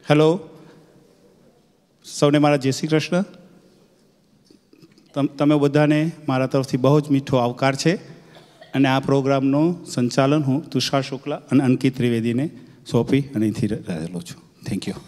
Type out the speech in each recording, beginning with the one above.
Hello, સૌને મારા જય શ્રી કૃષ્ણ. તમે બધાને મારા તરફથી બહુ જ મીઠો આવકાર છે. અને આ પ્રોગ્રામનું સંચાલન હું તુષાર શુક્લા અને અંકિત ત્રિવેદીને સોંપી અને અહીંથી રહેલો છું. Thank you.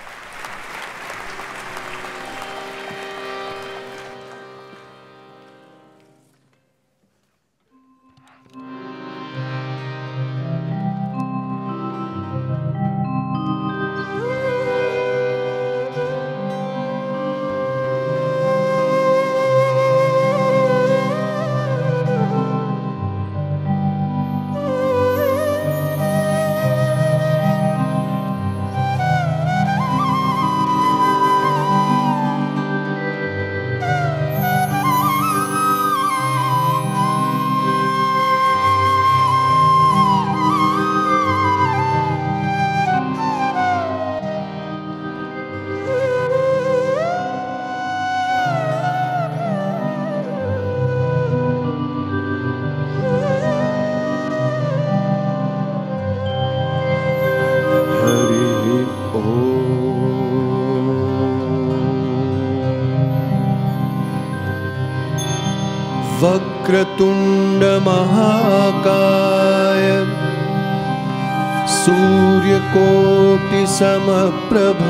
वक्रतुंड महाकाय सूर्यकोटि समप्रभ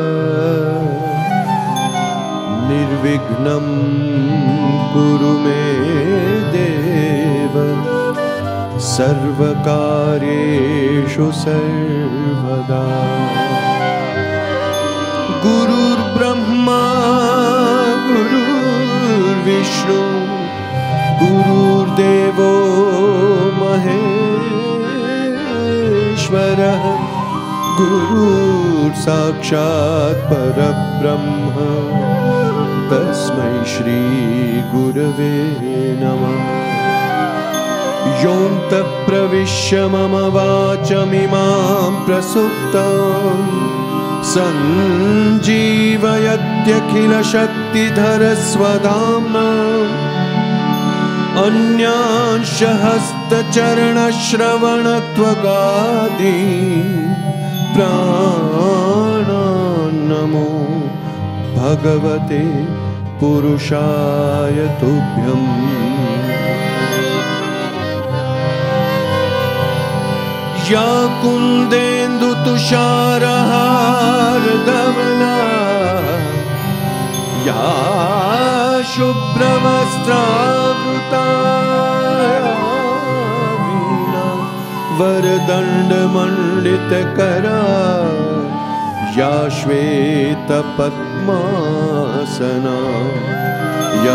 निर्विघ्नं कुरु मे देव सर्वकार्येषु सर्वदा. गुरुर्ब्रह्मा गुरुर्विष्णु गुरुर्देवो महेश्वरः गुरुर्साक्षात् परब्रह्म तस्मै श्री गुरवे नमः. योऽन्तः प्रविश्य मम वाचमिमां प्रसुप्तां सञ्जीवयत्यखिलशक्तिधरस्वधाम्ना अन्यांश हस्तचरणश्रवणत्वगादि प्राणान् नमो भगवते पुरुषाय तुभ्यम्. या कुन्देन्दुतुषारहारधवला या शुभ्रवस्त्रावृता वीणा वरदण्डमण्डितकरा या श्वेतपद्मासना या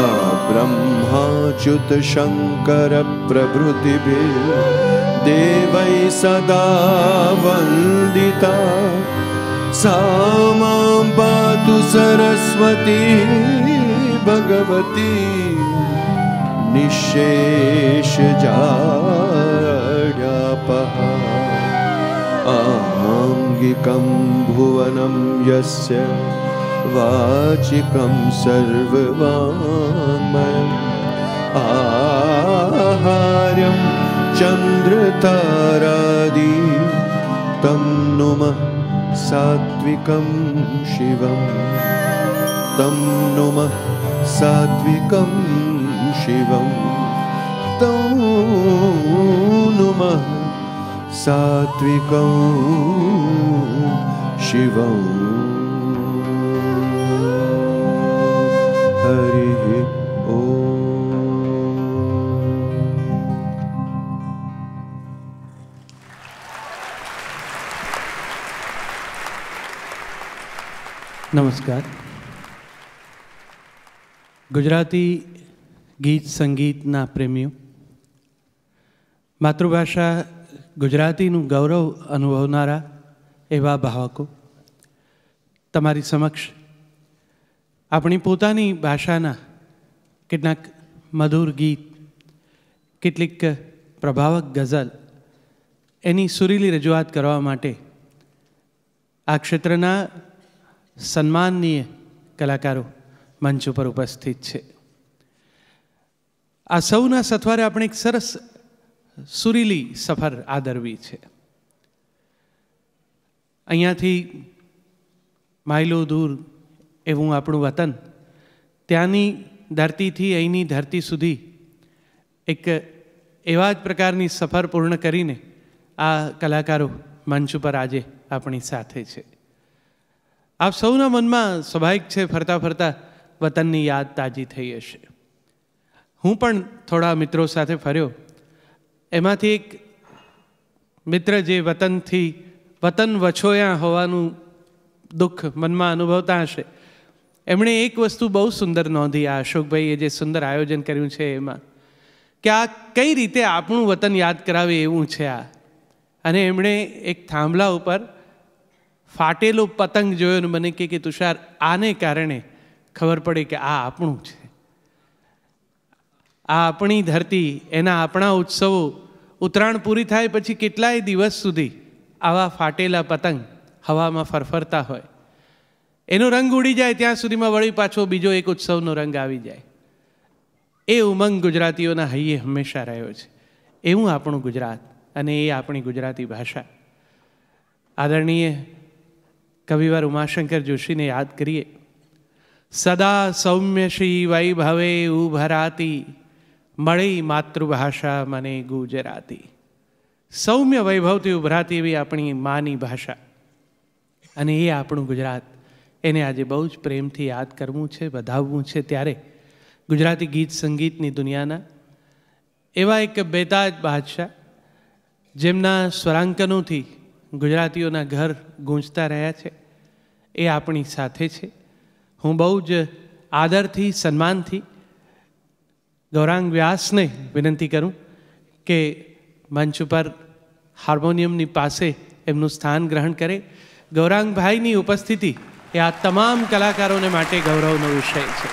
ब्रह्माच्युतशङ्करप्रभृतिभिर्देवैः सदा वन्दिता सा मां पातु सरस्वती भगवती निःशेषजाड्यापहा. आङ्गिकं भुवनं यस्य वाचिकं सर्ववाङ्मयम् आहार्यं चन्द्रतारादि तं नुमः सात्विकं शिवं तं नुमः सात्विकं शिवं तं नुमः सात्विकं शिवं. हरिः નમસ્કાર. ગુજરાતી ગીત સંગીતના પ્રેમીઓ, માતૃભાષા ગુજરાતીનું ગૌરવ અનુભવનારા એવા ભાવકો, તમારી સમક્ષ આપણી પોતાની ભાષાના કેટલાક મધુર ગીત, કેટલીક પ્રભાવક ગઝલ એની સુરીલી રજૂઆત કરવા માટે આ ક્ષેત્રના સન્માનનીય કલાકારો મંચ ઉપર ઉપસ્થિત છે. આ સૌના સથવારે આપણે એક સરસ સુરીલી સફર આદરવી છે. અહીંયાથી માઇલો દૂર એવું આપણું વતન, ત્યાંની ધરતીથી અહીંની ધરતી સુધી એક એવા જ પ્રકારની સફર પૂર્ણ કરીને આ કલાકારો મંચ ઉપર આજે આપણી સાથે છે. આપ સૌના મનમાં સ્વાભાવિક છે ફરતા ફરતા વતનની યાદ તાજી થઈ હશે. હું પણ થોડા મિત્રો સાથે ફર્યો. એમાંથી એક મિત્ર જે વતન વછોયા હોવાનું દુઃખ મનમાં અનુભવતા હશે, એમણે એક વસ્તુ બહુ સુંદર નોંધી, આ અશોકભાઈએ જે સુંદર આયોજન કર્યું છે એમાં, કે આ કઈ રીતે આપણું વતન યાદ કરાવે એવું છે આ. અને એમણે એક થાંભલા ઉપર ફાટેલો પતંગ જોયો ને મને કે તુષાર, આને કારણે ખબર પડે કે આ આપણું છે, આ આપણી ધરતી, એના આપણા ઉત્સવો. ઉત્તરાયણ પૂરી થાય પછી કેટલાય દિવસ સુધી આવા ફાટેલા પતંગ હવામાં ફરફરતા હોય, એનો રંગ ઉડી જાય ત્યાં સુધીમાં વળી પાછો બીજો એક ઉત્સવનો રંગ આવી જાય. એ ઉમંગ ગુજરાતીઓના હૈયે હંમેશા રહ્યો છે. એવું આપણું ગુજરાત અને એ આપણી ગુજરાતી ભાષા. આદરણીય કવિવાર ઉમાશંકર જોશીને યાદ કરીએ. સદા સૌમ્ય શ્રી વૈભવે ઉભરાતી, મળી માતૃભાષા મને ગુજરાતી. સૌમ્ય વૈભવથી ઉભરાતી એવી આપણી માની ભાષા અને એ આપણું ગુજરાત, એને આજે બહુ જ પ્રેમથી યાદ કરવું છે, વધાવવું છે. ત્યારે ગુજરાતી ગીત સંગીતની દુનિયાના એવા એક બેતાજ બાદશાહ, જેમના સ્વરાંકનોથી ગુજરાતીઓના ઘર ગૂંજતા રહ્યા છે, એ આપણી સાથે છે. હું બહુ જ આદરથી, સન્માનથી ગૌરાંગ વ્યાસને વિનંતી કરું કે મંચ ઉપર હાર્મોનિયમની પાસે એમનું સ્થાન ગ્રહણ કરે. ગૌરાંગભાઈની ઉપસ્થિતિ એ આ તમામ કલાકારોને માટે ગૌરવનો વિષય છે.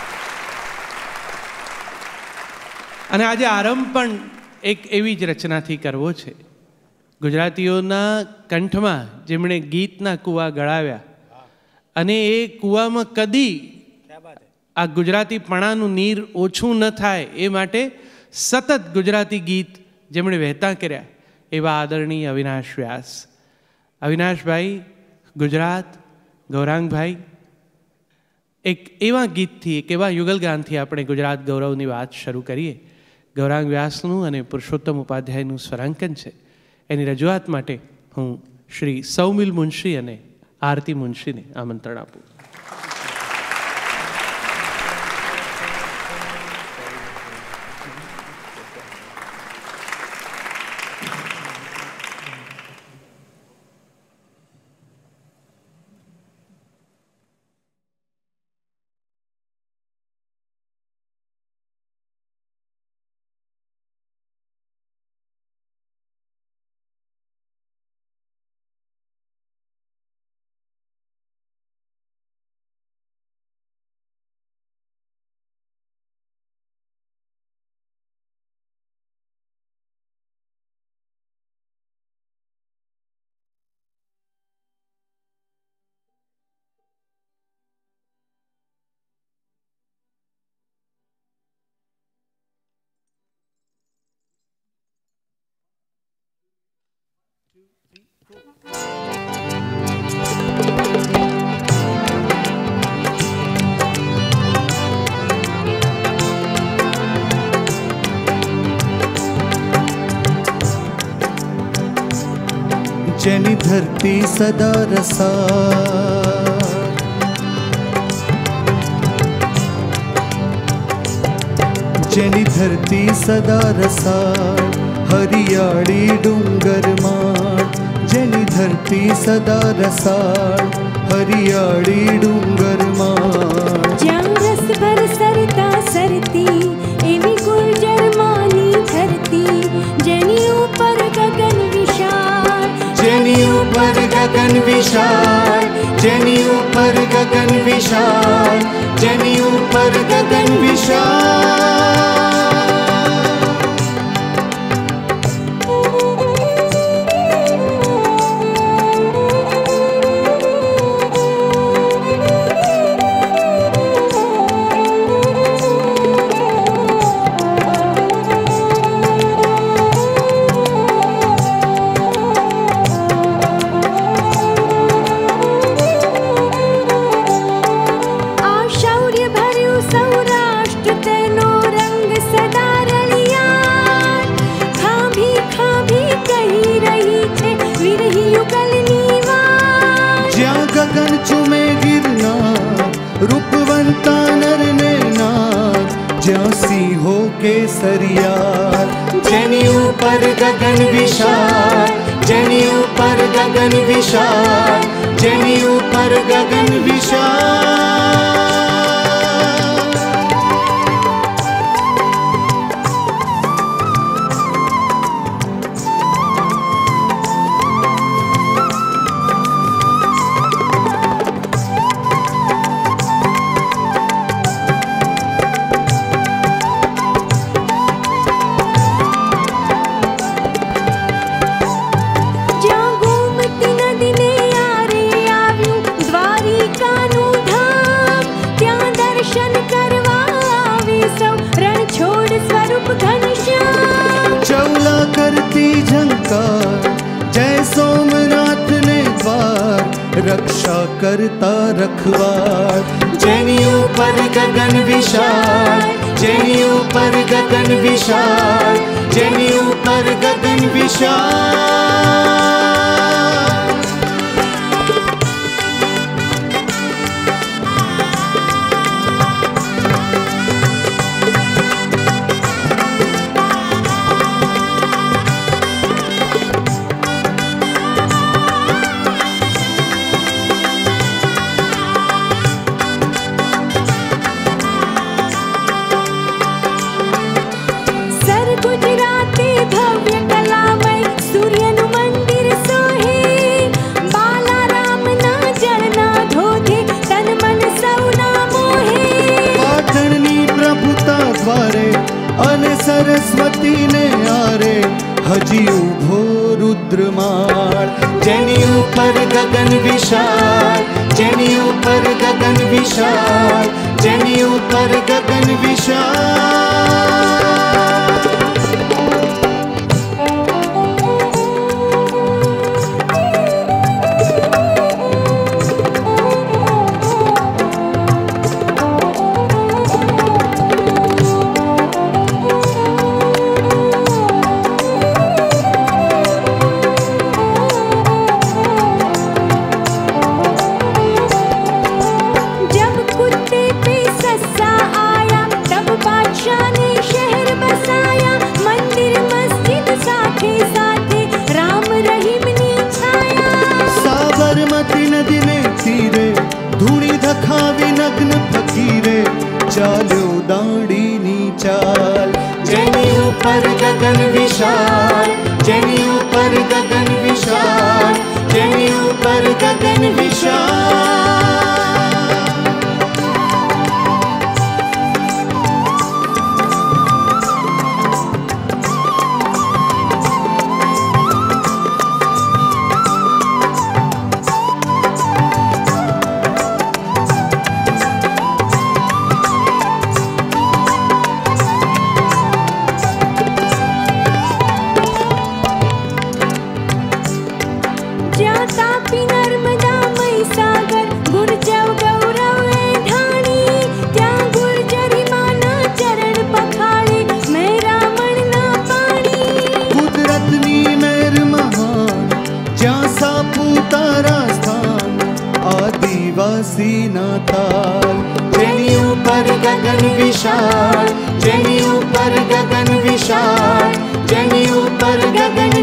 અને આજે આરંભ પણ એક એવી જ રચનાથી કરવો છે. ગુજરાતીઓના કંઠમાં જેમણે ગીતના કૂવા ગળાવ્યા અને એ કૂવામાં કદી આ ગુજરાતીપણાનું નીર ઓછું ન થાય એ માટે સતત ગુજરાતી ગીત જેમણે વહેતા કર્યા, એવા આદરણીય અવિનાશ વ્યાસ. અવિનાશભાઈ, ગુજરાત, ગૌરાંગભાઈ, એક એવા ગીતથી, એક એવા યુગલગાનથી આપણે ગુજરાત ગૌરવની વાત શરૂ કરીએ. ગૌરાંગ વ્યાસનું અને પુરુષોત્તમ ઉપાધ્યાયનું સ્વરાંકન છે. એની રજૂઆત માટે હું શ્રી સૌમિલ મુનશી અને આરતી મુનશીને આમંત્રણ આપું. જેની ધરતી સદા રસા, જેની ધરતી સદા રસા, હરિયાળી ડુંગરમાં. જેની ધરતી સદા રસા, હરિયાળી ડુંગરમાં. જ્યાં રસ બરસરતા સરતી એવી ગુર્જર માની ધરતી, જેની ઉપર ગગન વિશાળ, જેની ઉપર ગગન વિશાળ, જેની ઉપર ગગન વિશાળ, જેની ઉપર ગગન વિશાળ. रूपवंता नर ने नार, ज्यां सिंहो के सरियार। जेनी ऊपर गगन विशाल, जेनी ऊपर गगन विशाल, जेनी ऊपर गगन विशाल। चौला करती झंकार, जय सोमनाथ ने द्वार, रक्षा करता रखवार। जेनी ऊपर गगन विशाल, जेनी ऊपर गगन विशाल, जेनी ऊपर गगन विशाल। सरस्वती ने आरे हजी उभो रुद्रमाल। जेनी ऊपर गगन विशाल, जेनी ऊपर गगन विशाल, जेनी ऊपर गगन विशाल। नग्न फकीरे चालो दाड़ी नी चाल। जेनी ऊपर गगन विशाल, जेनी ऊपर गगन विशाल, जेनी ऊपर गगन विशाल। जेनी ऊपर गगन विशाल, जेनी ऊपर गगन विशाल, जेनी ऊपर गगन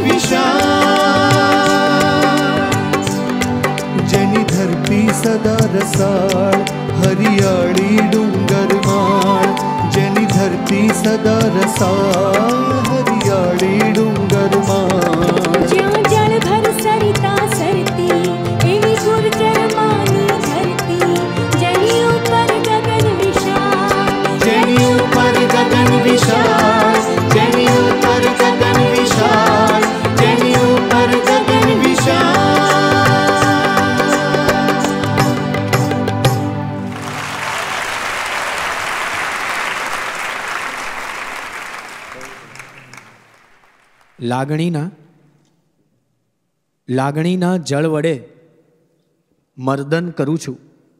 विशाल। जेनी धरती सदा रसाळ, हरियाळी डूंगर माळ। जेनी धरती सदा रसाळ, हरियाळी डूंगर माळ। ज्यां जल भर सरिता सरती, एवी गुर्जर मानी धरती। जेनी ऊपर गगन विशाल, जेनी ऊपर गगन विशाल, जेनी ऊपर गगन विशाल, जेनी ऊपर गगन विशाल। લાગણીના જળ વડે મર્દન કરું છું,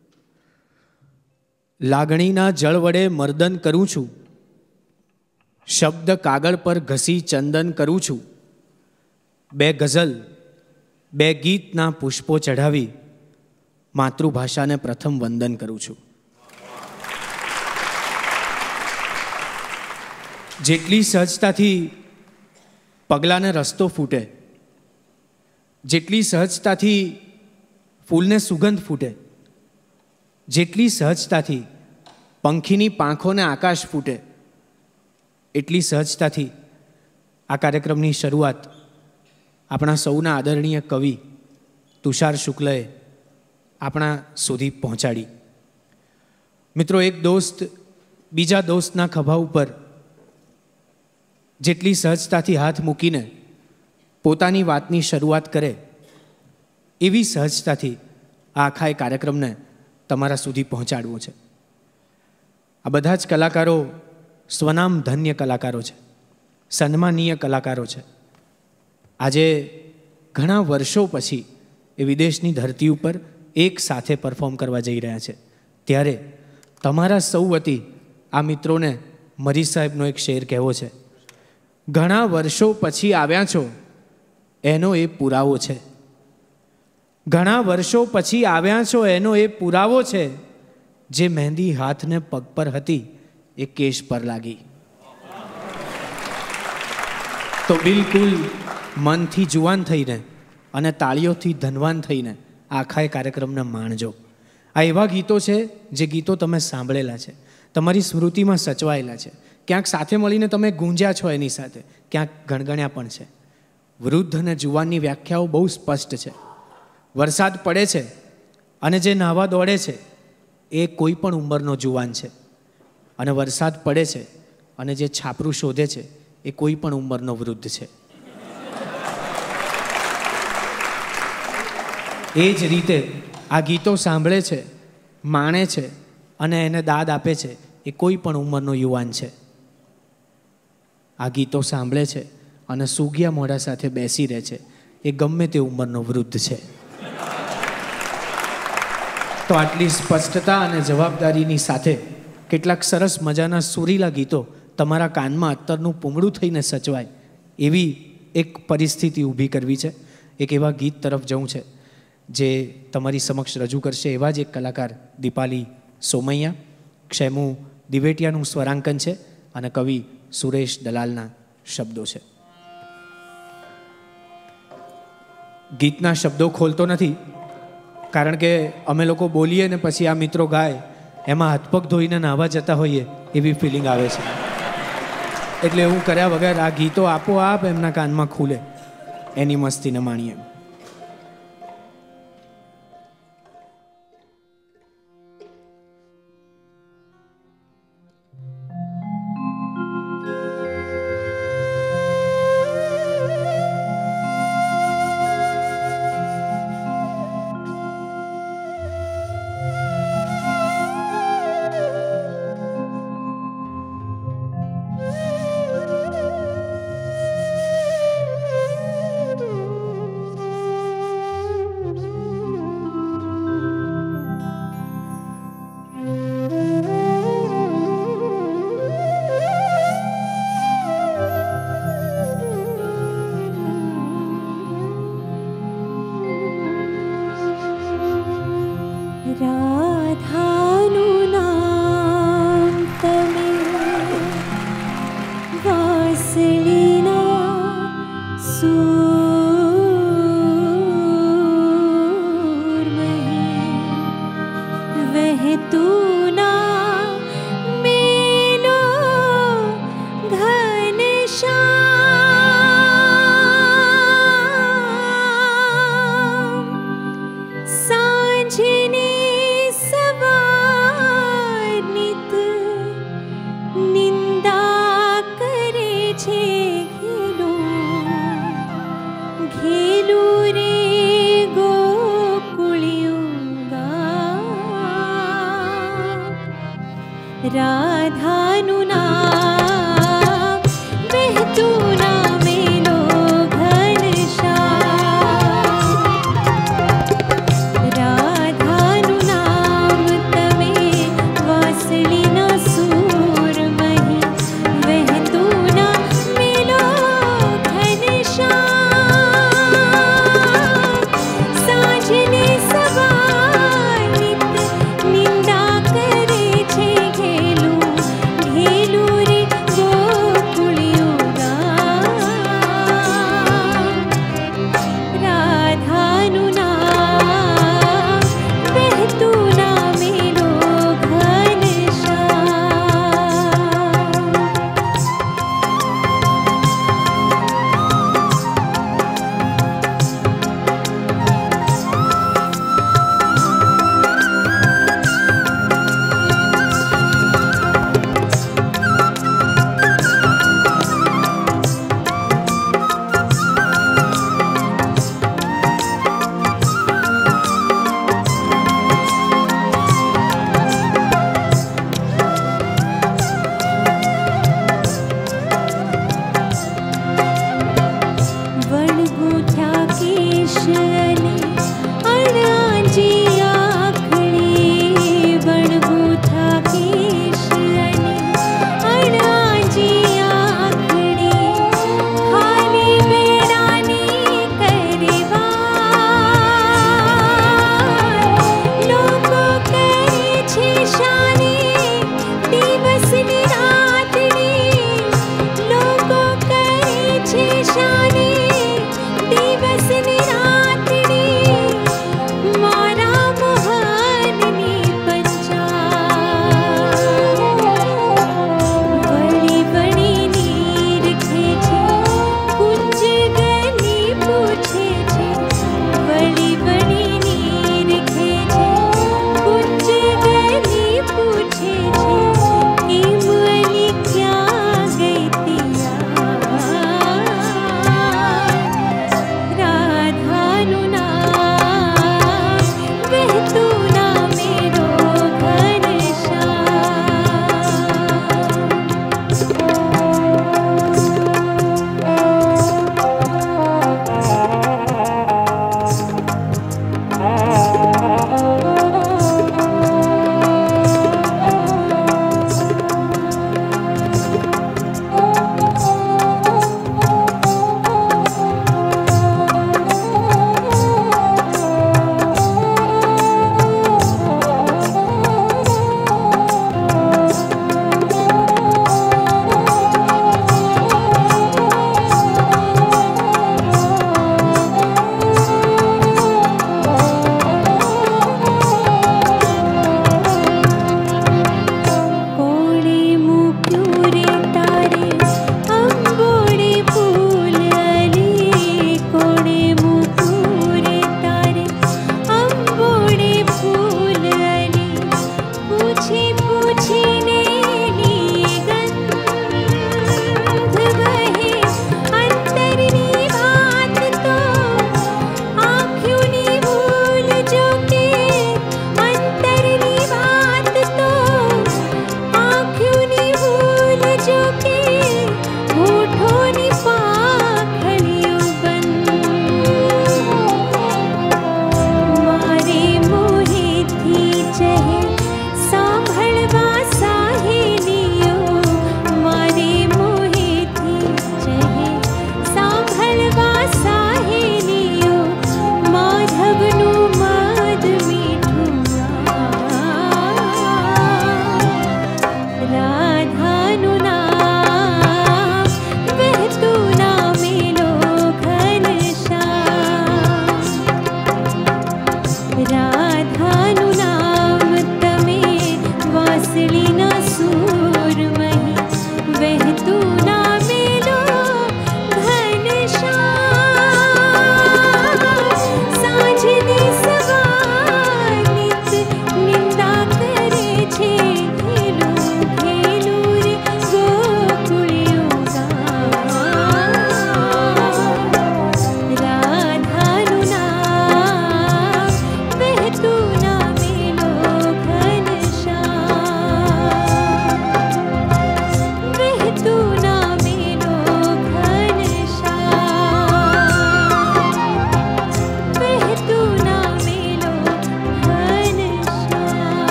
લાગણીના જળ વડે મર્દન કરું છું, શબ્દ કાગળ પર ઘસી ચંદન કરું છું, બે ગઝલ બે ગીતના પુષ્પો ચઢાવી માતૃભાષાને પ્રથમ વંદન કરું છું. જેટલી સહજતાથી પગલાને રસ્તો ફૂટે, જેટલી સહજતાથી ફૂલને સુગંધ ફૂટે, જેટલી સહજતાથી પંખીની પાંખોને આકાશ ફૂટે, એટલી સહજતાથી આ કાર્યક્રમની શરૂઆત આપણા સૌના આદરણીય કવિ તુષાર શુક્લએ આપણા સુધી પહોંચાડી. મિત્રો, એક દોસ્ત બીજા દોસ્તના ખભા ઉપર જેટલી સહજતાથી હાથ મૂકીને પોતાની વાતની શરૂઆત કરે, એવી સહજતાથી આ આખા કાર્યક્રમને તમારા સુધી પહોંચાડવું છે. આ બધા જ કલાકારો સ્વનામ ધન્ય કલાકારો છે, સન્માનીય કલાકારો છે. આજે ઘણા વર્ષો પછી એ વિદેશની ધરતી ઉપર એક સાથે પરફોર્મ કરવા જઈ રહ્યા છે. ત્યારે તમારા સૌ વતી આ મિત્રોને મરી સાહેબનો એક શેર કહેવો છે. ઘણા વર્ષો પછી આવ્યા છો એનો એ પુરાવો છે. ઘણા વર્ષો પછી આવ્યા છો એનો એ પુરાવો છે. જે મહેંદી હાથને પગ પર હતી એ કેશ પર લાગી. તો બિલકુલ મનથી જુવાન થઈને અને તાળીઓથી ધનવાન થઈને આખા કાર્યક્રમને માણજો. આ એવા ગીતો છે જે ગીતો તમે સાંભળેલા છે, તમારી સ્મૃતિમાં સચવાયેલા છે. ક્યાંક સાથે મળીને તમે ગુંજ્યા છો એની સાથે, ક્યાંક ગણગણ્યા પણ છે. વૃદ્ધ અને જુવાનની વ્યાખ્યાઓ બહુ સ્પષ્ટ છે. વરસાદ પડે છે અને જે નાહવા દોડે છે એ કોઈ પણ ઉંમરનો જુવાન છે, અને વરસાદ પડે છે અને જે છાપરું શોધે છે એ કોઈ પણ ઉંમરનો વૃદ્ધ છે. એ જ રીતે આ ગીતો સાંભળે છે, માણે છે અને એને દાદ આપે છે એ કોઈ પણ ઉંમરનો યુવાન છે. આ ગીતો સાંભળે છે અને સૂગ્યા મોઢા સાથે બેસી રહે છે એ ગમે તે ઉંમરનો વૃદ્ધ છે. તો આટલી સ્પષ્ટતા અને જવાબદારીની સાથે કેટલાક સરસ મજાના સુરીલા ગીતો તમારા કાનમાં અત્તરનું પૂમડું થઈને સચવાય એવી એક પરિસ્થિતિ ઊભી કરવી છે. એક એવા ગીત તરફ જવું છે જે તમારી સમક્ષ રજૂ કરશે એવા જ એક કલાકાર દીપાલી સોમૈયા. ક્ષેમુ દિવેટિયાનું સ્વરાંકન છે અને કવિ સુરેશ દલાલના શબ્દો છે. ગીતના શબ્દો ખોલતો નથી, કારણ કે અમે લોકો બોલીએ ને પછી આ મિત્રો ગાય એમાં હાથપગ ધોઈને નાહવા જતા હોઈએ એવી ફિલિંગ આવે છે. એટલે એવું કર્યા વગર આ ગીતો આપોઆપ એમના કાનમાં ખુલે એની મસ્તીને માણીએ. Hello.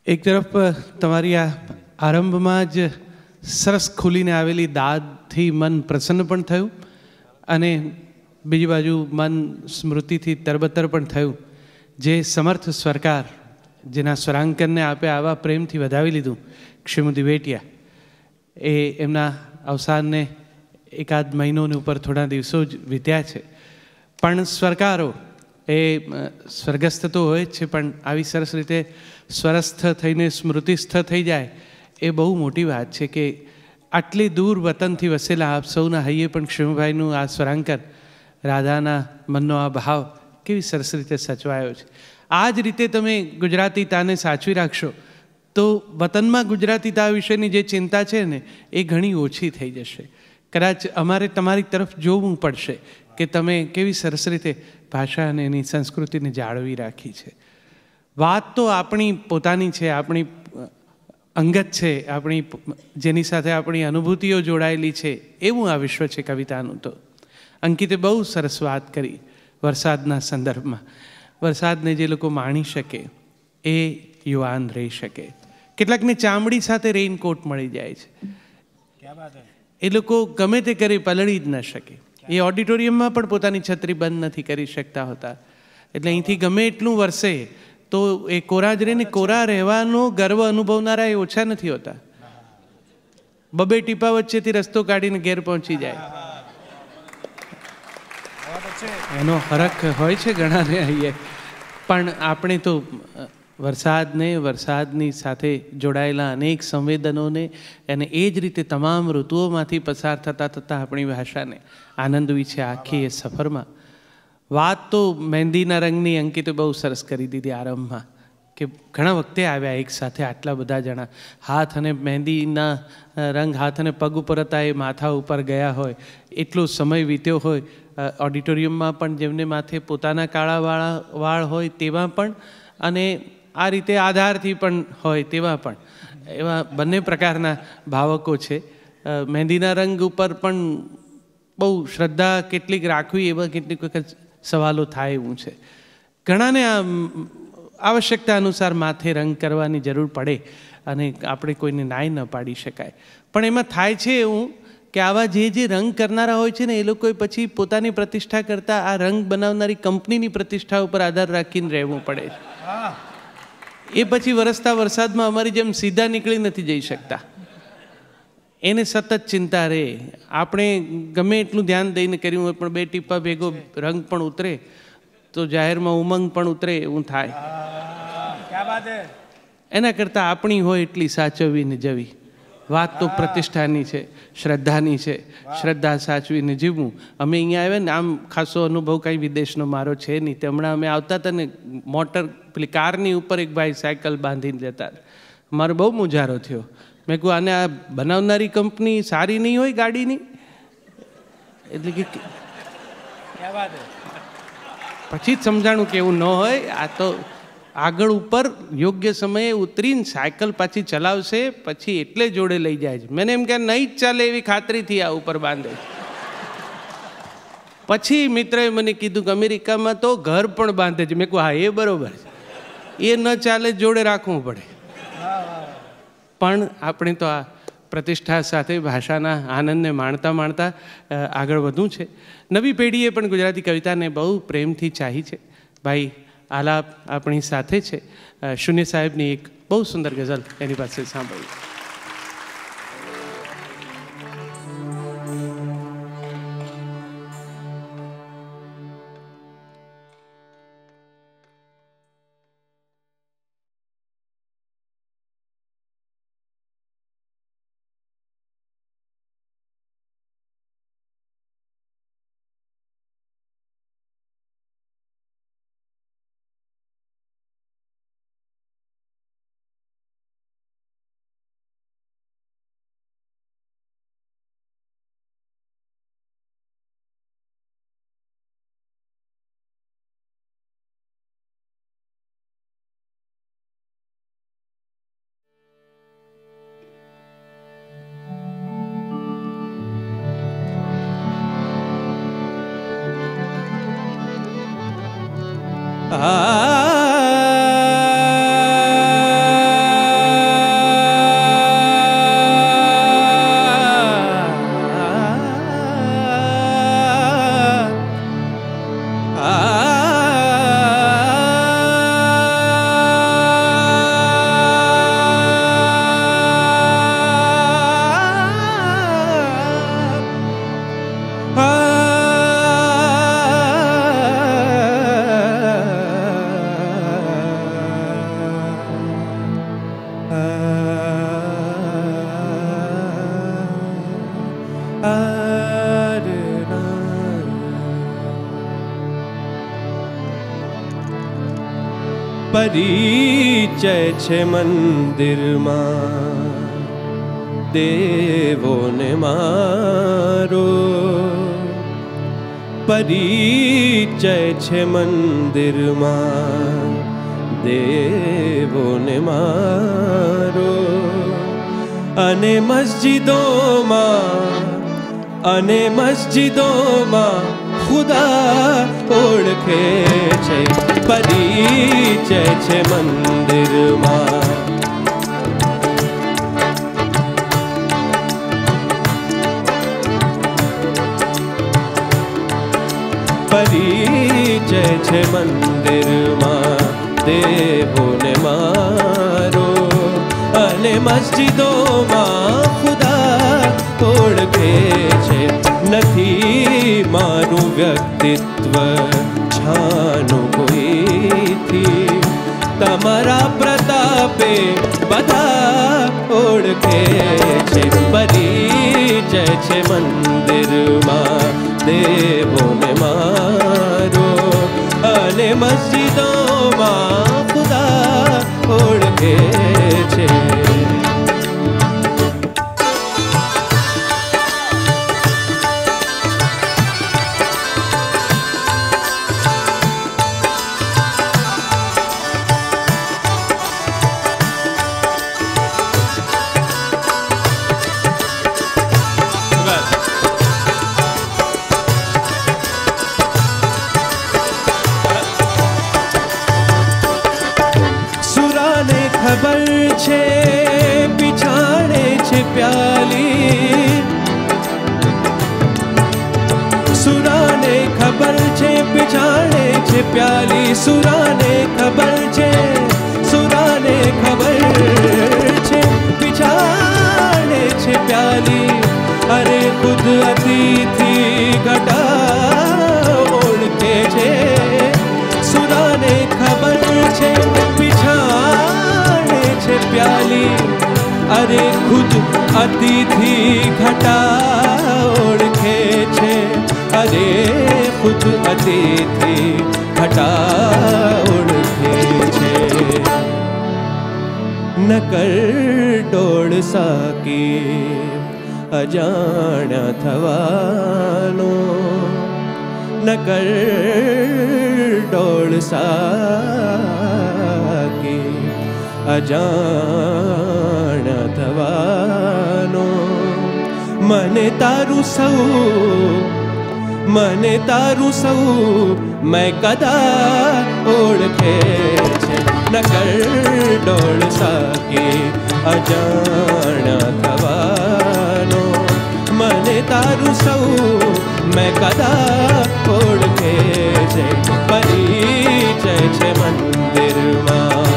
એક તરફ તમારી આ આરંભમાં જ સરસ ખુલીને આવેલી દાદથી મન પ્રસન્ન પણ થયું અને બીજી બાજુ મન સ્મૃતિથી તરબતર પણ થયું. જે સમર્થ સ્વરકાર જેના સ્વરાંકનને આપે આવા પ્રેમથી વધાવી લીધું, શ્રીમતી વેટિયા, એ એમના અવસાનને એકાદ મહિનોની ઉપર થોડા દિવસો જ વીત્યા છે. પણ સ્વરકારો એ સ્વર્ગસ્થ તો હોય જ છે, પણ આવી સરસ રીતે સ્વરસ્થ થઈને સ્મૃતિસ્થ થઈ જાય એ બહુ મોટી વાત છે. કે આટલી દૂર વતનથી વસેલા આપ સૌના હૈયે પણ ક્ષીમભાઈનું આ સ્વરાંકન, રાધાના મનનો આ ભાવ કેવી સરસ રીતે સચવાયો છે. આ જ રીતે તમે ગુજરાતીતાને સાચવી રાખશો તો વતનમાં ગુજરાતીતા વિશેની જે ચિંતા છે ને એ ઘણી ઓછી થઈ જશે. કદાચ અમારે તમારી તરફ જોવું પડશે કે તમે કેવી સરસ રીતે ભાષા અને એની સંસ્કૃતિને જાળવી રાખી છે. વાત તો આપણી પોતાની છે, આપણી અંગત છે, આપણી જેની સાથે આપણી અનુભૂતિઓ જોડાયેલી છે, એવું આ વિશ્વ છે કવિતાનું. તો અંકિતે બહુ સરસ વાત કરી વરસાદના સંદર્ભમાં. વરસાદને જે લોકો માણી શકે એ યુવાન રહી શકે. કેટલાકને ચામડી સાથે રેઇનકોટ મળી જાય છે, એ લોકો ગમે તે કરી પલળી જ ન શકે. એ ઓડિટોરિયમમાં પણ પોતાની છત્રી બંધ નથી કરી શકતા હોતા. એટલે અહીંથી ગમે એટલું વરસે તો એ કોરા જ રહીને કોરા રહેવાનો ગર્વ અનુભવનારા એ ઓછા નથી હોતા. બબે ટીપા વચ્ચેથી રસ્તો કાઢીને ઘેર પહોંચી જાય. એનો ફરક હોય છે ઘણાને અહીંયા. પણ આપણે તો વરસાદને, વરસાદની સાથે જોડાયેલા અનેક સંવેદનોને અને એ જ રીતે તમામ ઋતુઓમાંથી પસાર થતાં થતાં આપણી ભાષાને આનંદવી છે આખી એ સફરમાં. વાત તો મહેંદીના રંગની અંકિતે બહુ સરસ કરી દીધી આરંભમાં, કે ઘણા વખતે આવ્યા એક સાથે આટલા બધા જણા. હાથ અને મહેંદીના રંગ હાથ અને પગ ઉપર હતા, એ માથા ઉપર ગયા હોય, એટલો સમય વીત્યો હોય. ઓડિટોરિયમમાં પણ જેમને માથે પોતાના કાળા વાળ હોય તેવા પણ, અને આ રીતે આધારથી પણ હોય તેવા પણ, એવા બંને પ્રકારના ભાવકો છે. મહેંદીના રંગ ઉપર પણ બહુ શ્રદ્ધા કેટલીક રાખવી એવા કેટલીક વખત સવાલો થાય એવું છે. ઘણાને આ આવશ્યકતા અનુસાર માથે રંગ કરવાની જરૂર પડે અને આપણે કોઈને નાય ન પાડી શકાય. પણ એમાં થાય છે એવું કે આવા જે રંગ કરનારા હોય છે ને એ લોકોએ પછી પોતાની પ્રતિષ્ઠા કરતાં આ રંગ બનાવનારી કંપનીની પ્રતિષ્ઠા ઉપર આધાર રાખીને રહેવું પડે છે. એ પછી વરસતા વરસાદમાં અમારી જેમ સીધા નીકળી નથી જઈ શકતા. એને સતત ચિંતા રહે. આપણે ગમે એટલું ધ્યાન દઈને કર્યું હોય પણ બે ટીપા ભેગો રંગ પણ ઉતરે તો જાહેરમાં ઉમંગ પણ ઉતરે એવું થાય. એના કરતાં આપણી હોય એટલી સાચવીને જવી. વાત તો પ્રતિષ્ઠાની છે, શ્રદ્ધાની છે. શ્રદ્ધા સાચવીને જીવવું. અમે અહીંયા આવ્યા ને, આમ ખાસો અનુભવ કાંઈ વિદેશનો મારો છે નહીં. તે હમણાં અમે આવતા હતા ને, મોટર પેલી કારની ઉપર એક ભાઈ સાયકલ બાંધીને જતા. મારો બહુ મુજારો થયો. મેં કહું આને આ બનાવનારી કંપની સારી નહીં હોય ગાડીની? એટલે કે પછી જ સમજાણું કે એવું ન હોય. આ તો આગળ ઉપર યોગ્ય સમયે ઉતરીને સાયકલ પાછી ચલાવશે, પછી એટલે જોડે લઈ જાય છે. મને એમ કે નહીં જ ચાલે એવી ખાતરીથી આ ઉપર બાંધે. પછી મિત્રએ મને કીધું કે અમેરિકામાં તો ઘર પણ બાંધે છે. મેં કહું હા એ બરોબર છે, એ ન ચાલે જોડે રાખવું પડે. પણ આપણે તો આ પ્રતિષ્ઠા સાથે ભાષાના આનંદને માણતા માણતા આગળ વધવું છે. નવી પેઢીએ પણ ગુજરાતી કવિતાને બહુ પ્રેમથી ચાહી છે. ભાઈ આલાપ આપણી સાથે છે. શૂન્ય સાહેબની એક બહુ સુંદર ગઝલ એની પાસે સાંભળી. પરિચય છે મંદિરમાં દેવોને મારો, પરિચય છે મંદિરમાં દેવોને મારો, અને મસ્જિદોમાં ખુદા ઓળખે છે, પરિચય છે મંદિરમાં. પરિચય છે મંદિરમાં દેવોને મારો, અને મસ્જિદોમાં ખુદા ઓળખે છે. નથી મારું વ્યક્તિત્વ છાનું કોઈથી, તમારા પ્રતાપે બધા ઓળખે છે. પરિચય છે મંદિરમાં દેવોને મારો, અને મસ્જિદોમાં ખુદા ઓળખે છે. पिछाड़े छे प्याली, सुराने खबर छे पिछाड़े छे प्याली, सुराने खबर छे पिछाड़े छे प्याली. अरे खुद अतिथि घटा ओळखे छे, सुराने खबर छे पिछाड़े छे प्याली. अरे खुद अतिथि घटा ओळखे छे, अरे खुद अतिथि घटा ओळखे छे. नकर डोळ साकी अजाण्या थवानो, नकर डोळ साकी अजाण्या थवानो. મને તારું સૌ મેં કદા ઓળખે છે. નકર ડોળ સાકે અજાણ્યા થવાનો, મને તારું સૌ મેં કદા ઓળખે છે. પરિચય છે મંદિરમાં.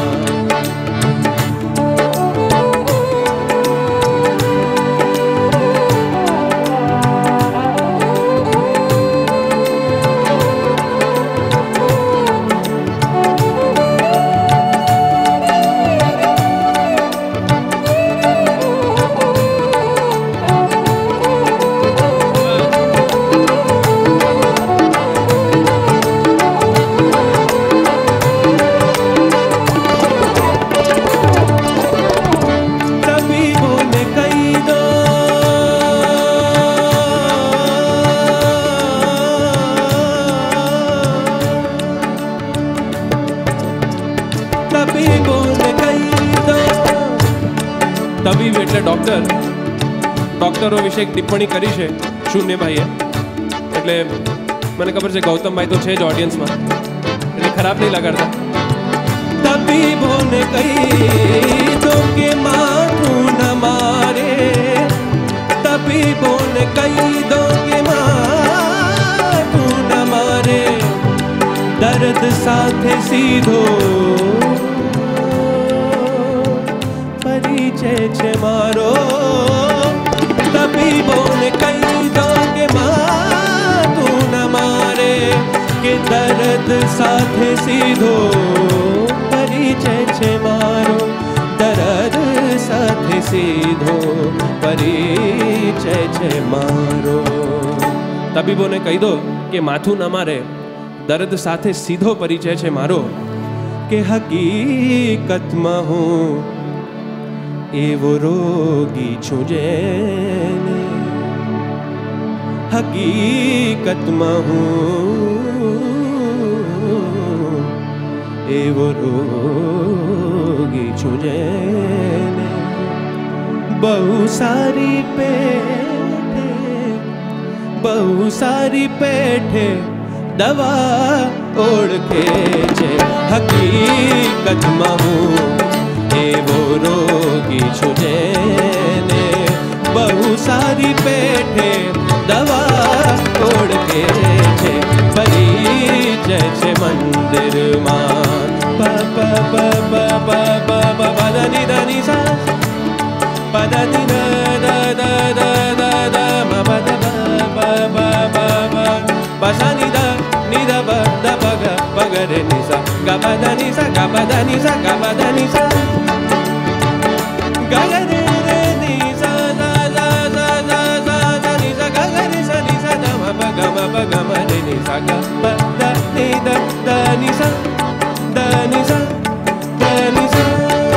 તબીબ એટલે ડોક્ટરો વિશે એક ટિપ્પણી કરી છે શૂન્યભાઈએ, એટલે મને ખબર છે ગૌતમભાઈ તો છે જ ઓડિયન્સમાં, એટલે ખરાબ નહીં લગાડતા. તબીબોને કહી દો કે માથું ન મારે, તબીબોને કહી દો કે માથું ન મારે, દર્દ સાથે સીધો પરિચય છે મારો. તબીબોને કહી દો કે માથું ન મારે, કે દર્દ સાથે સીધો પરિચય છે મારો, દર્દ સાથે સીધો પરિચય છે મારો. તબીબોને કહી દો કે માથું ન મારે, દર્દ સાથે સીધો પરિચય છે મારો, કે હકીકતમાં હું એવો રોગી છું જેને હકીકતમાં હું એવો રોગી છું જેને બહુ સારી પેઠે દવા ઓળખે છે હકીકતમાં હું એવો રોગી છું જેને બહુ સારી પેઠે દવા ઓળખે છે પરિચય છે મંદિરમાં પદની ધની સા પદની પસાની દા નિદા બદા પગ પગરે નિસા ગબદા નિસા ગબદા નિસા ગબદા નિસા ગગરે રે નિસા લા લા લા લા લા નિસા ગગરે સા નિસા દમ પગ રે નિસા ગબદા નિદા દા નિસા દા નિસા દા નિસા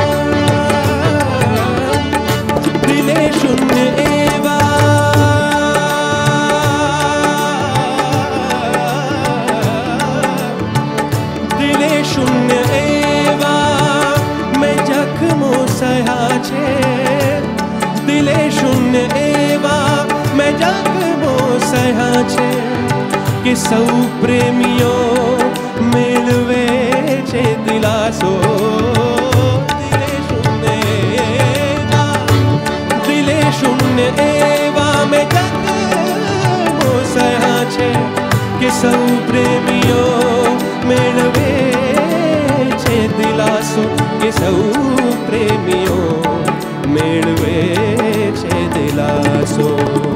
રિલેશન દિલે શૂન્ય એવા મેં જગમો સહ્યા છે કે સૌ પ્રેમીઓ મેળવે છે દિલાસો દિલે શૂન્ય એવા મેં જગમો સહ્યા છે કે સૌ પ્રેમીઓ મેળવે છે દિલાસો કે સૌ પ્રેમીઓ મેળવે છે દિલાસો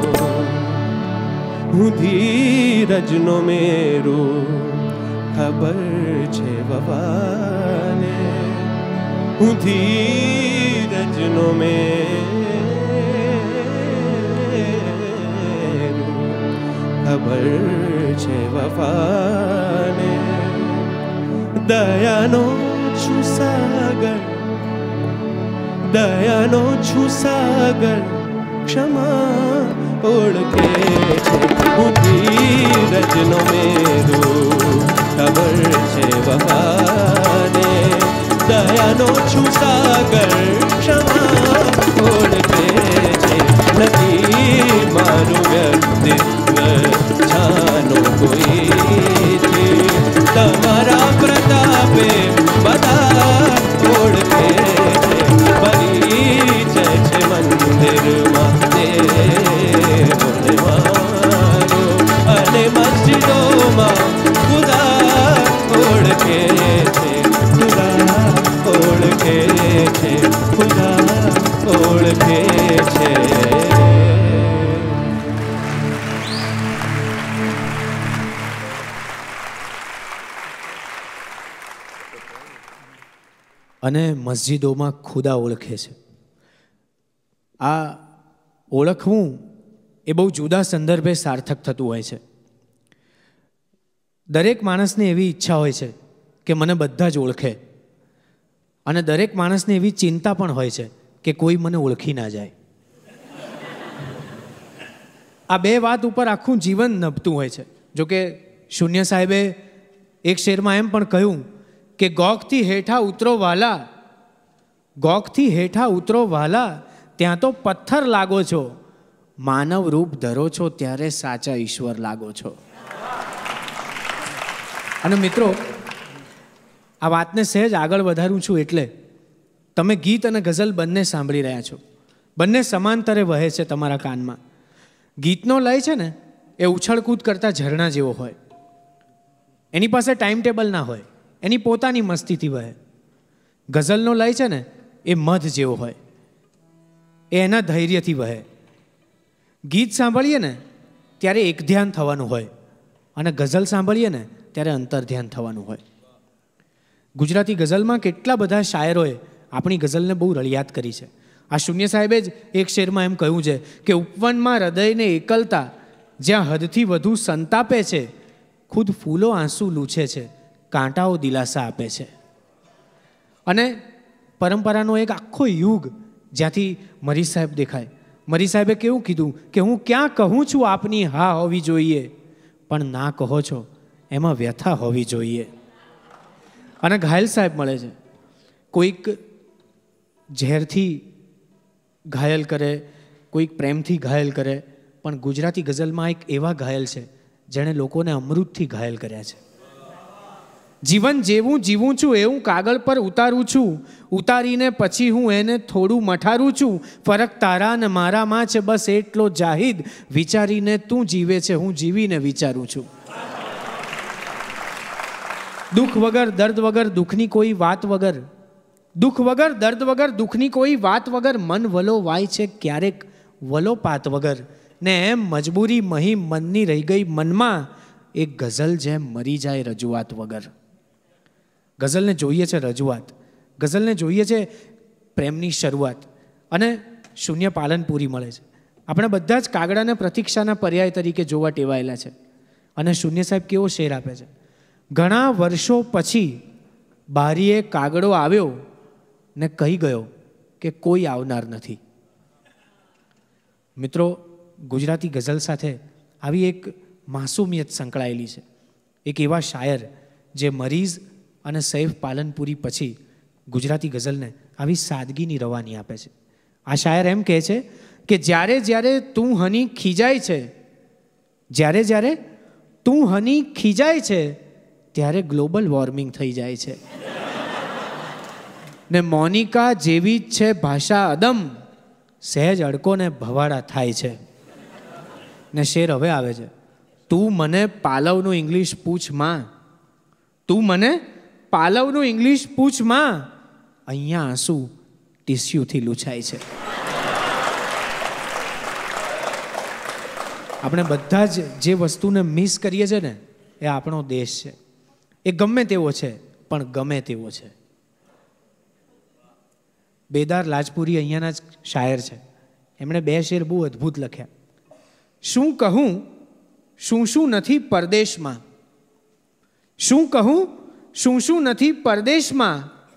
હું ધીરજનો મેરો ખબર છે વવાને હું ધીરજનો મેરો ખબર છે વવાને દયાનો છું સાગર દયાનો છું સાગર ક્ષમા ઓળખે છે હું ધીરજનો મેરો ખબર છે વહાને દયાનો છું સાગર ક્ષમા ઓળખે છે નથી મારું વ્યક્તિત્વ છાનો કોઈથી તમારા પ્રતાપે બધા ઓળખે છે પરિચય છે મંદિરમાં દેવોને અને મસ્જિદોમાં ખુદા ઓળખે છે ખુદા ઓળખે છે ખુદા ઓળખે છે અને મસ્જિદોમાં ખુદા ઓળખે છે. આ ઓળખવું એ બહુ જુદા સંદર્ભે સાર્થક થતું હોય છે. દરેક માણસને એવી ઈચ્છા હોય છે કે મને બધા જ ઓળખે અને દરેક માણસને એવી ચિંતા પણ હોય છે કે કોઈ મને ઓળખી ના જાય. આ બે વાત ઉપર આખું જીવન નભતું હોય છે. જોકે શૂન્ય સાહેબે એક શેરમાં એમ પણ કહ્યું કે ગોખથી હેઠા ઉતરો વાલા, ગોખથી હેઠા ઉતરો વાલા, ત્યાં તો પથ્થર લાગો છો, માનવ રૂપ ધરો છો ત્યારે સાચા ઈશ્વર લાગો છો. અને મિત્રો, આ વાતને સહેજ આગળ વધારું છું એટલે તમે ગીત અને ગઝલ બંને સાંભળી રહ્યા છો. બંને સમાંતરે વહે છે તમારા કાનમાં. ગીતનો લય છે ને એ ઉછળકૂદ કરતા ઝરણા જેવો હોય. એની પાસે ટાઈમ ટેબલ ના હોય, એની પોતાની મસ્તીથી વહે. ગઝલનો લય છે ને એ મધ જેવો હોય, એ એના ધૈર્યથી વહે. ગીત સાંભળીએ ને ત્યારે એક ધ્યાન થવાનું હોય અને ગઝલ સાંભળીએ ને ત્યારે અંતર ધ્યાન થવાનું હોય. ગુજરાતી ગઝલમાં કેટલા બધા શાયરોએ આપણી ગઝલને બહુ રળિયાત કરી છે. આ શૂન્ય સાહેબે જ એક શેરમાં એમ કહ્યું છે કે ઉપવનમાં હૃદયને એકલતા જ્યાં હદથી વધુ સંતાપે છે, ખુદ ફૂલો આંસુ લૂછે છે, કાંટાઓ દિલાસા આપે છે. અને પરંપરાનો એક આખો યુગ જ્યાંથી મરી સાહેબ દેખાય. મરી સાહેબે કેવું કીધું કે હું ક્યાં કહું છું આપની હા હોવી જોઈએ, પણ ના કહો છો એમાં વ્યથા હોવી જોઈએ. અને ઘાયલ સાહેબ મળે છે. કોઈક ઝેરથી ઘાયલ કરે, કોઈક પ્રેમથી ઘાયલ કરે, પણ ગુજરાતી ગઝલમાં એક એવા ઘાયલ છે જેણે લોકોને અમૃતથી ઘાયલ કર્યા છે. જીવન જેવું જીવું છું એવું કાગળ પર ઉતારું છું, ઉતારીને પછી હું એને થોડું મઠારું છું. ફરક તારા ને મારામાં છે બસ એટલો જાહિદ, વિચારીને તું જીવે છે હું જીવીને વિચારું છું. દુઃખ વગર દર્દ વગર દુઃખની કોઈ વાત વગર, દુઃખ વગર દર્દ વગર દુઃખની કોઈ વાત વગર મન વલો વાય છે ક્યારેક વલોપાત વગર. ને એમ મજબૂરી મહી મનની રહી ગઈ મનમાં, એક ગઝલ જેમ મરી જાય રજૂઆત વગર. ગઝલને જોઈએ છે રજૂઆત, ગઝલને જોઈએ છે પ્રેમની શરૂઆત, અને શૂન્ય પાલન પૂરી મળે છે. આપણે બધા જ કાગડાને પ્રતીક્ષાના પર્યાય તરીકે જોવા ટેવાયેલા છે. અને શૂન્ય સાહેબ કેવો શેર આપે છે. ઘણા વર્ષો પછી બારીએ કાગડો આવ્યો ને કહી ગયો કે કોઈ આવનાર નથી. મિત્રો, ગુજરાતી ગઝલ સાથે આવી એક માસૂમિયત સંકળાયેલી છે. એક એવા શાયર જે મરીઝ અને સૈફ પાલનપુરી પછી ગુજરાતી ગઝલને આવી સાદગીની રવાની આપે છે. આ શાયર એમ કહે છે કે જ્યારે જ્યારે તું હની ખીજાય છે, જ્યારે જ્યારે તું હની ખીજાય છે ત્યારે ગ્લોબલ વોર્મિંગ થઈ જાય છે. ને મોનિકા જેવી જ છે ભાષા અદમ, સહેજ અડકોને ભવાડા થાય છે. ને શેર હવે આવે છે. તું મને પાલવનું ઇંગ્લિશ પૂછ માં, તું મને પાલવનું ઇંગ્લિશ પૂછ માં, અહીંયા આંસુ ટીસ્યુથી લૂછાય છે. આપણે બધા જ જે વસ્તુને મિસ કરીએ છીએ ને એ આપણો દેશ છે. એ ગમે તેવો છે પણ ગમે તેવો છે. બેદાર લાજપુરી અહીંયાના જ શાયર છે. એમણે 2 શેર બહુ અદ્ભુત લખ્યા. શું કહું શું શું નથી પરદેશમાં, શું કહું શું શું નથી પરદેશમાં,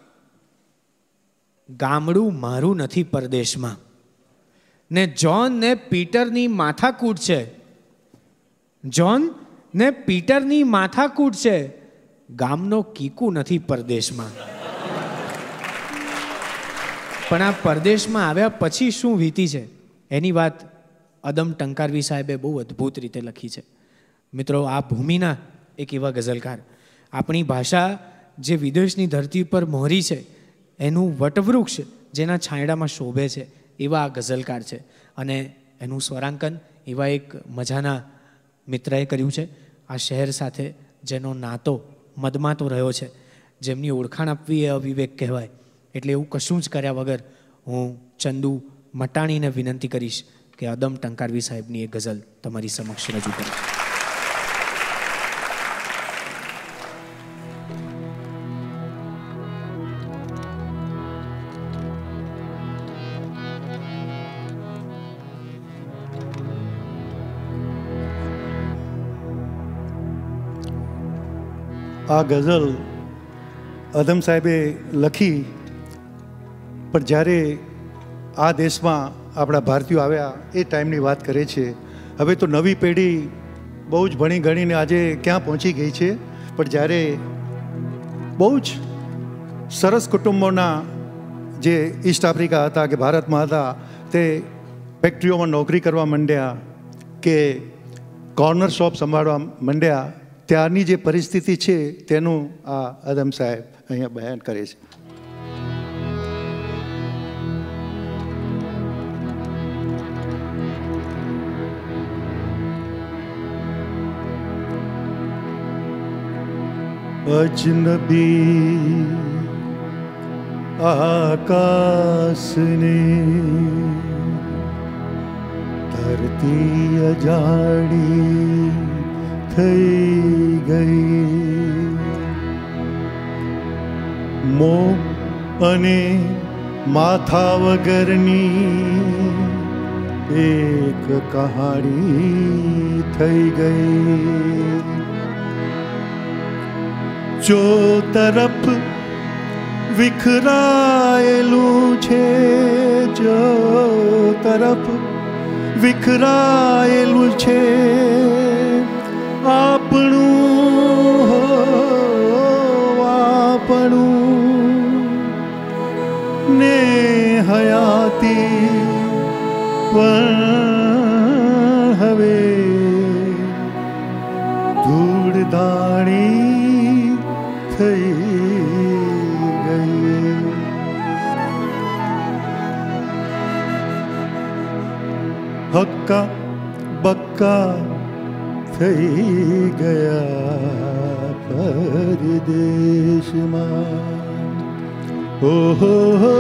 ગામડું મારું નથી પરદેશમાં. ને જ્હોન ને પીટરની માથાકૂટ છે, જ્હોન ને પીટરની માથાકૂટ છે, ગામનો કીકુ નથી પરદેશમાં. પણ આ પરદેશમાં આવ્યા પછી શું વીતી છે એની વાત અદમ ટંકારવી સાહેબે બહુ અદ્ભુત રીતે લખી છે. મિત્રો, આ ભૂમિના એક એવા ગઝલકાર, આપણી ભાષા જે વિદેશની ધરતી પર મોહરી છે એનું વટવૃક્ષ જેના છાંયડામાં શોભે છે એવા આ ગઝલકાર છે. અને એનું સ્વરાંકન એવા એક મજાના મિત્રએ કર્યું છે. આ શહેર સાથે જેનો નાતો મદમાતો રહ્યો છે, જેમની ઓળખાણ આપવી એ અવિવેક કહેવાય. એટલે એવું કશું જ કર્યા વગર હું ચંદુ મટાણીને વિનંતી કરીશ કે અદમ ટંકારવી સાહેબની એક ગઝલ તમારી સમક્ષ રજૂ કરે. આ ગઝલ અદમ સાહેબે લખી, પણ જ્યારે આ દેશમાં આપણા ભારતીયો આવ્યા એ ટાઈમની વાત કરે છે. હવે તો નવી પેઢી બહુ જ ભણી ગણીને આજે ક્યાં પહોંચી ગઈ છે, પણ જ્યારે બહુ જ સરસ કુટુંબોના જે ઈસ્ટ આફ્રિકા હતા કે ભારતમાં હતા તે ફેક્ટરીઓમાં નોકરી કરવા માંડ્યા કે કોર્નર શોપ સંભાળવા માંડ્યા, ત્યારની જે પરિસ્થિતિ છે તેનું આ અદમ સાહેબ અહીંયા બયાન કરે છે. અજનબી આકાશને ધરતી અજાડી થઈ ગઈ, મોં અને માથા વગરની એક કહાણી થઈ ગઈ. જો તરફ વિખરાયેલું છે જો તરફ વિખરાયેલું છે આપણું આપણું ને હયાતી પણ હવે ધૂળધાણી થઈ ગઈ. હક્કા બક્કા થઈ ગયા પરદેશમાં. ઓહો હો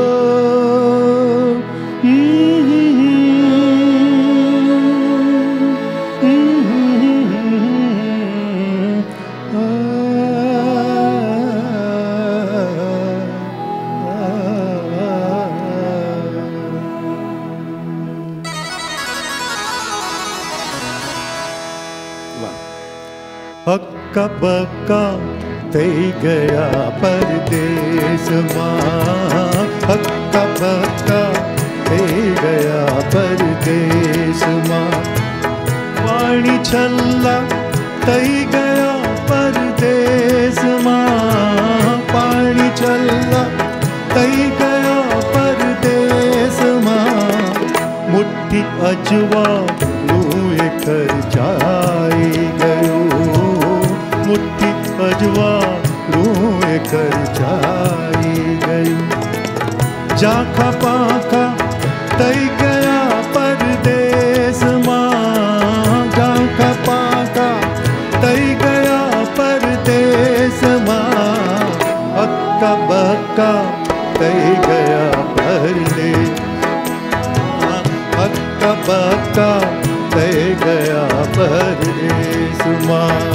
હક્કા બક્કા થઈ ગયા પરદેશમાં. હક્કા બક્કા થઈ ગયા પરદેશમાં. પાણી છલ્લા થઈ ગયા પરદેશમાં. પાણી છલ્લા થઈ ગયા પરદેશમાં. મુઠ્ઠી અજવાનું એ ખર્ચાઈ ગયું. મુઠ્ઠી અજવાનું એ ખર્ચાઈ ગયું. ઝાંખા પાંખા થઈ ગયા પરદેશમાં. ઝાંખા પાંખા થઈ ગયા પરદેશમાં. હક્કા બક્કા થઈ ગયા પરદેશમાં. હક્કા બક્કા થઈ ગયા પરદેશમાં.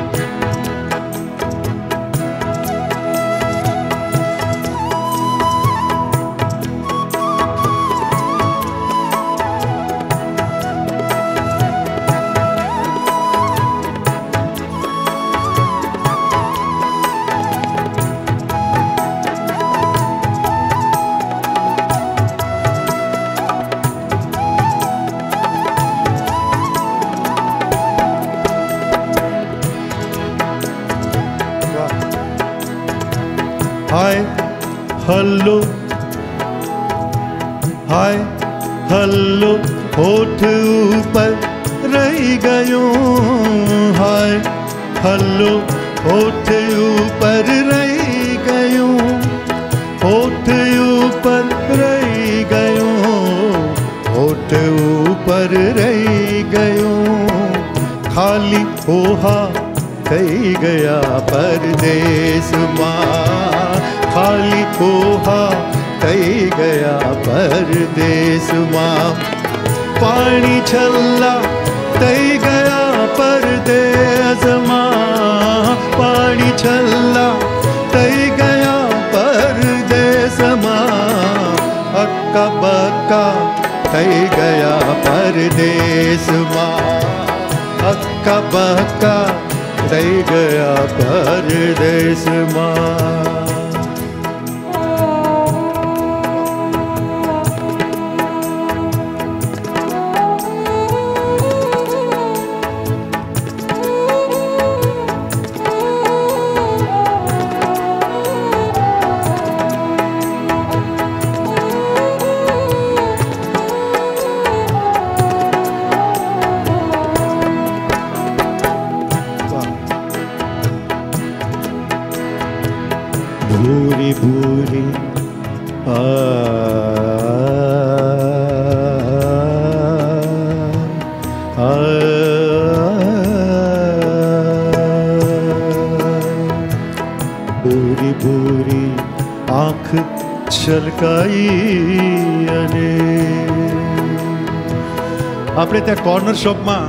હલ્લો હાય હલ્લો હોઠ ઉપર રહી ગયું. હાય હલ્લો હોઠ ઉપર રહી ગયું. હોઠ ઉપર રહી ગયું. હોઠ ઉપર રહી ગયું. ખાલી હોહા થઈ ગયા પરદેશમાં. ખાલી હોહા થઈ ગયા પરદેશમાં. પાણી છલ્લા થઈ ગયા પરદેશમાં. પાણી છલ્લા થઈ ગયા પરદેશમાં. હક્કા બક્કા થઈ ગયા પરદેશમાં. હક્કા બક્કા થઈ ગયા પરદેશમાં. ભૂરી ભૂરી ભૂરી ભૂરી આંખ છલકાઈ. અને આપણે ત્યાં કોર્નર શોપમાં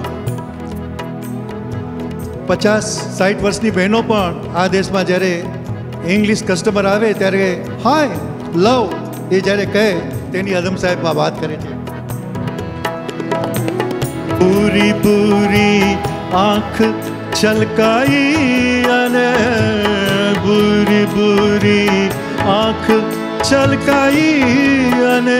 50-60 વર્ષની બહેનો પણ આ દેશમાં જ્યારે ઇંગ્લિશ કસ્ટમર આવે ત્યારે હાય લવ એ જ્યારે કહે તેની આદમ સાહેબ વાત કરે છે. પૂરી પૂરી આંખ છલકાઈ અને પૂરી પૂરી આંખ છલકાઈ અને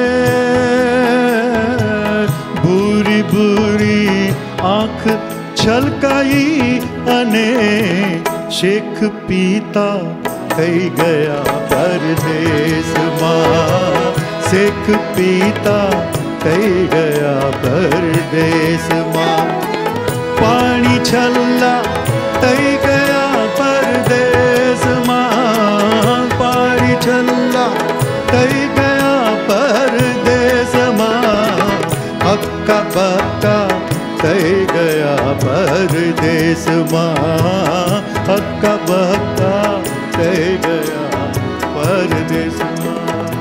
ભૂરી ભૂરી આંખ છલકાઈ અને શેખ પીતા થઈ ગયા પરદેશમાં, શેખ પીતા થઈ ગયા પરદેશમાં, પાણી છલ્લા થઈ ગયા પરદેશમાં, પાણી છલ્લા થઈ ગયા પરદેશમાં, હક્કા બક્કા થઈ ગયા પરદેશમાં, હક્કા બક્કા થઈ ગયા પરદેશમાં.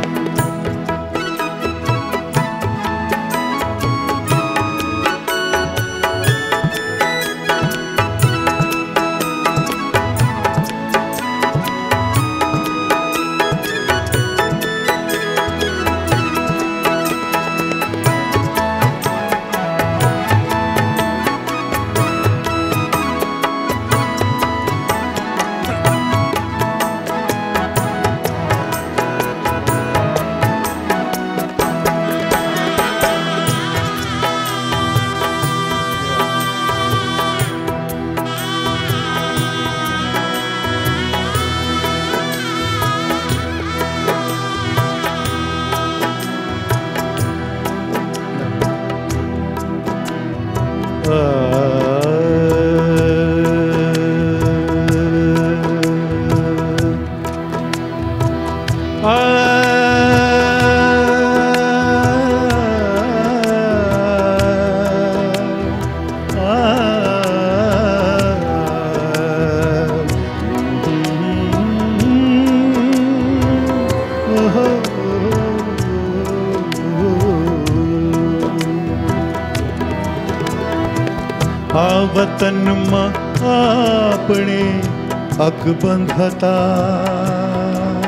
વતનમાં આપણે અકબંધ હતા,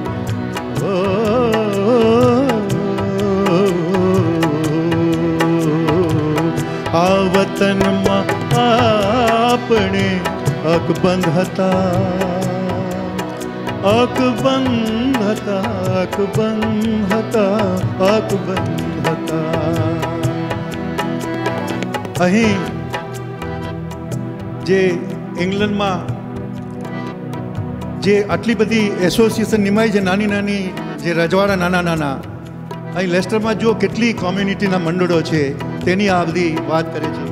આ વતનમાં આપણે અકબંધ હતા, અકબંધ હતા, અકબંધ હતા, અકબંધ હતા. અહીં જે ઇંગ્લેન્ડમાં જે આટલી બધી એસોસિએશન નિમાઈ છે, નાની નાની જે રજવાડા નાના નાના, અહીં લેસ્ટરમાં જો કેટલી કોમ્યુનિટીના મંડળો છે તેની આ બધી વાત કરે છે.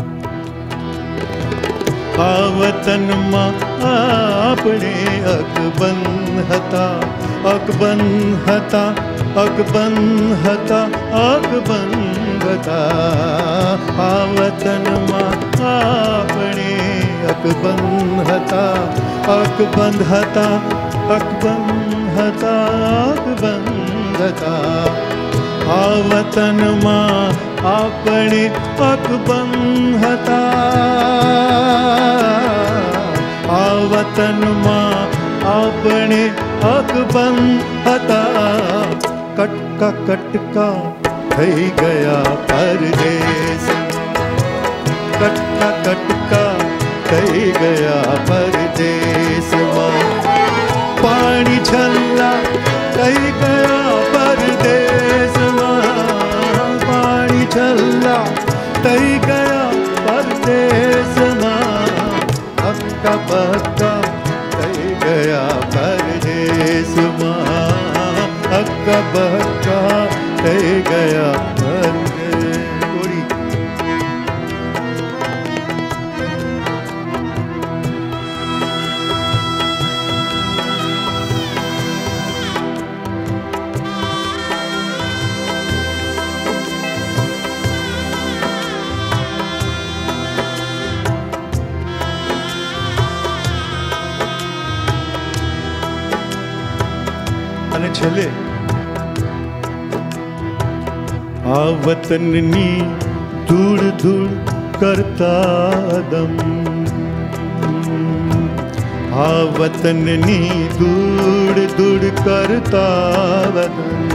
આ વતનમાં આપણે અકબંધ હતા, અકબંધ હતા, અકબંધ હતા, અકબંધ હતા. આ વતનમાં આપણે અકબંધ હતા, અકબંધ હતા, અકબંધ હતા, અકબંધ હતા. આ વતનમાં આપણે અકબંધ હતા, આ વતનમાં આપણે અકબંધ હતા. કટકા કટકા થઈ ગયા પરદેશ, કટકા કટકા થઈ ગયા પરદેશમાં, પાણી છલ્લા થઈ ગયા પરદેશમાં, પાણી છલ્લા થઈ ગયા પરદેશમાં, હક્કા બક્કા થઈ ગયા પરદેશમાં, હક્કા બક્કા થઈ ગયા પરદેશ. અને છેલ્લે આ વતનની ધૂળ ધૂળ કરતા દમ, આ વતનની ધૂળ ધૂળ કરતા વતન,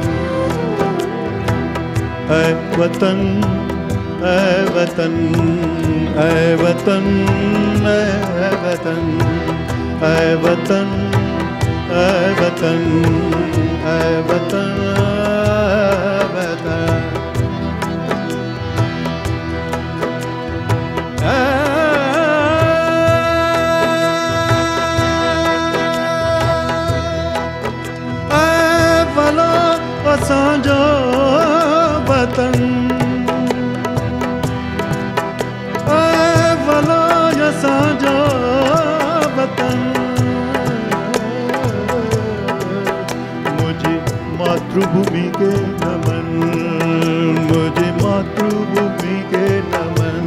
એ વતન, એ વતન, એ વતન, એ વતન, એ વતન, वतन वतन वतन भलो असांजो वतन भलो असांजो वतन मुझे मातृभूमि के नमन मुझे मातृभूमि के नमन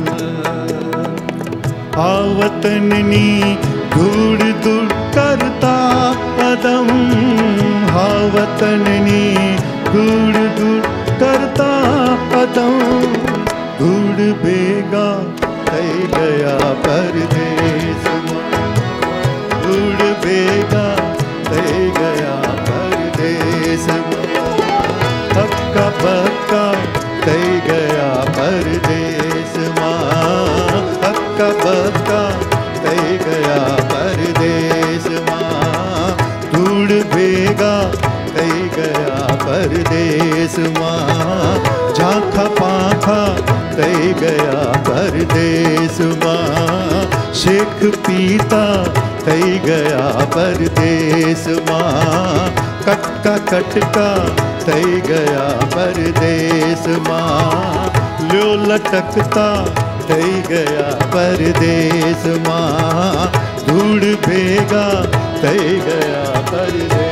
आ वतननी धूड़ धूड़ करता पदम हा वतननी धूड़ धूड़ करता पदम धूड़ बेगा થઈ ગયા પરદેશમાં ધૂળ ભેગા થઈ ગયા પરદેશમાં હક્કા બક્કા થઈ ગયા પરદેશમાં હક્કા બક્કા થઈ ગયા પરદેશમાં ધૂળ ભેગા થઈ ગયા પરદેશમાં ઝાંખા પાંખા થઈ ગયા પરદેશમાં શેખ પીતા થઈ ગયા પરદેશમાં કટકા કટકા થઈ ગયા પરદેશમાં લ્યો લટકતા થઈ ગયા પરદેશમાં ધૂળ ભેગા થઈ ગયા પરદેશ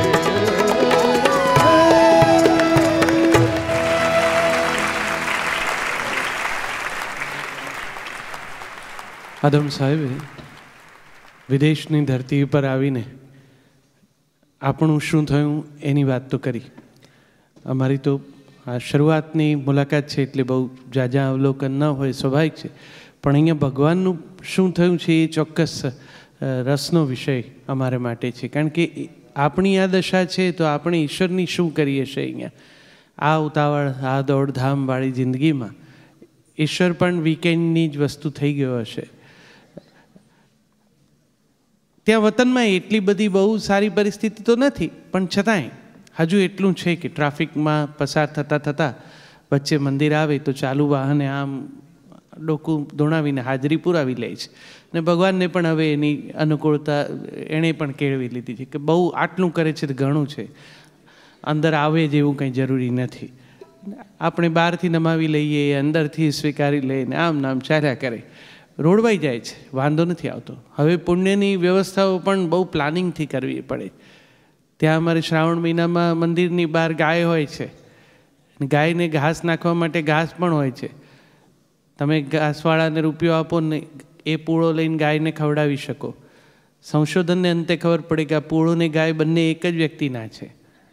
આદમ સાહેબે વિદેશની ધરતી ઉપર આવીને આપણું શું થયું એની વાત તો કરી. અમારી તો આ શરૂઆતની મુલાકાત છે એટલે બહુ જાજા અવલોકન ન હોય સ્વાભાવિક છે, પણ અહીંયા ભગવાનનું શું થયું છે એ ચોક્કસ રસનો વિષય અમારે માટે છે. કારણ કે આપણી આ દશા છે તો આપણે ઈશ્વરની શું કરીએ છીએ અહીંયા આ ઉતાવળ આ દોડધામવાળી જિંદગીમાં. ઈશ્વર પણ વીકેન્ડની જ વસ્તુ થઈ ગયો હશે. ત્યાં વતનમાં એટલી બધી બહુ સારી પરિસ્થિતિ તો નથી, પણ છતાંય હજુ એટલું છે કે ટ્રાફિકમાં પસાર થતાં થતાં વચ્ચે મંદિર આવે તો ચાલુ વાહને આમ ડોકું ધોણાવીને હાજરી પુરાવી લે છે. ને ભગવાનને પણ હવે એની અનુકૂળતા એણે પણ કેળવી લીધી છે કે બહુ આટલું કરે છે તો ઘણું છે, અંદર આવે જેવું કંઈ જરૂરી નથી. આપણે બહારથી નમાવી લઈએ, અંદરથી સ્વીકારી લઈને આમ નામ ચાલ્યા કરે, રોડવાઈ જાય છે, વાંધો નથી આવતો. હવે પુણ્યની વ્યવસ્થાઓ પણ બહુ પ્લાનિંગથી કરવી પડે. ત્યાં અમારે શ્રાવણ મહિનામાં મંદિરની બહાર ગાય હોય છે, ગાયને ઘાસ નાખવા માટે ઘાસ પણ હોય છે. તમે ઘાસવાળાને રૂપિયો આપો ને એ પૂળો લઈને ગાયને ખવડાવી શકો. સંશોધનને અંતે ખબર પડે કે આ પૂળો ને ગાય બંને એક જ વ્યક્તિના છે.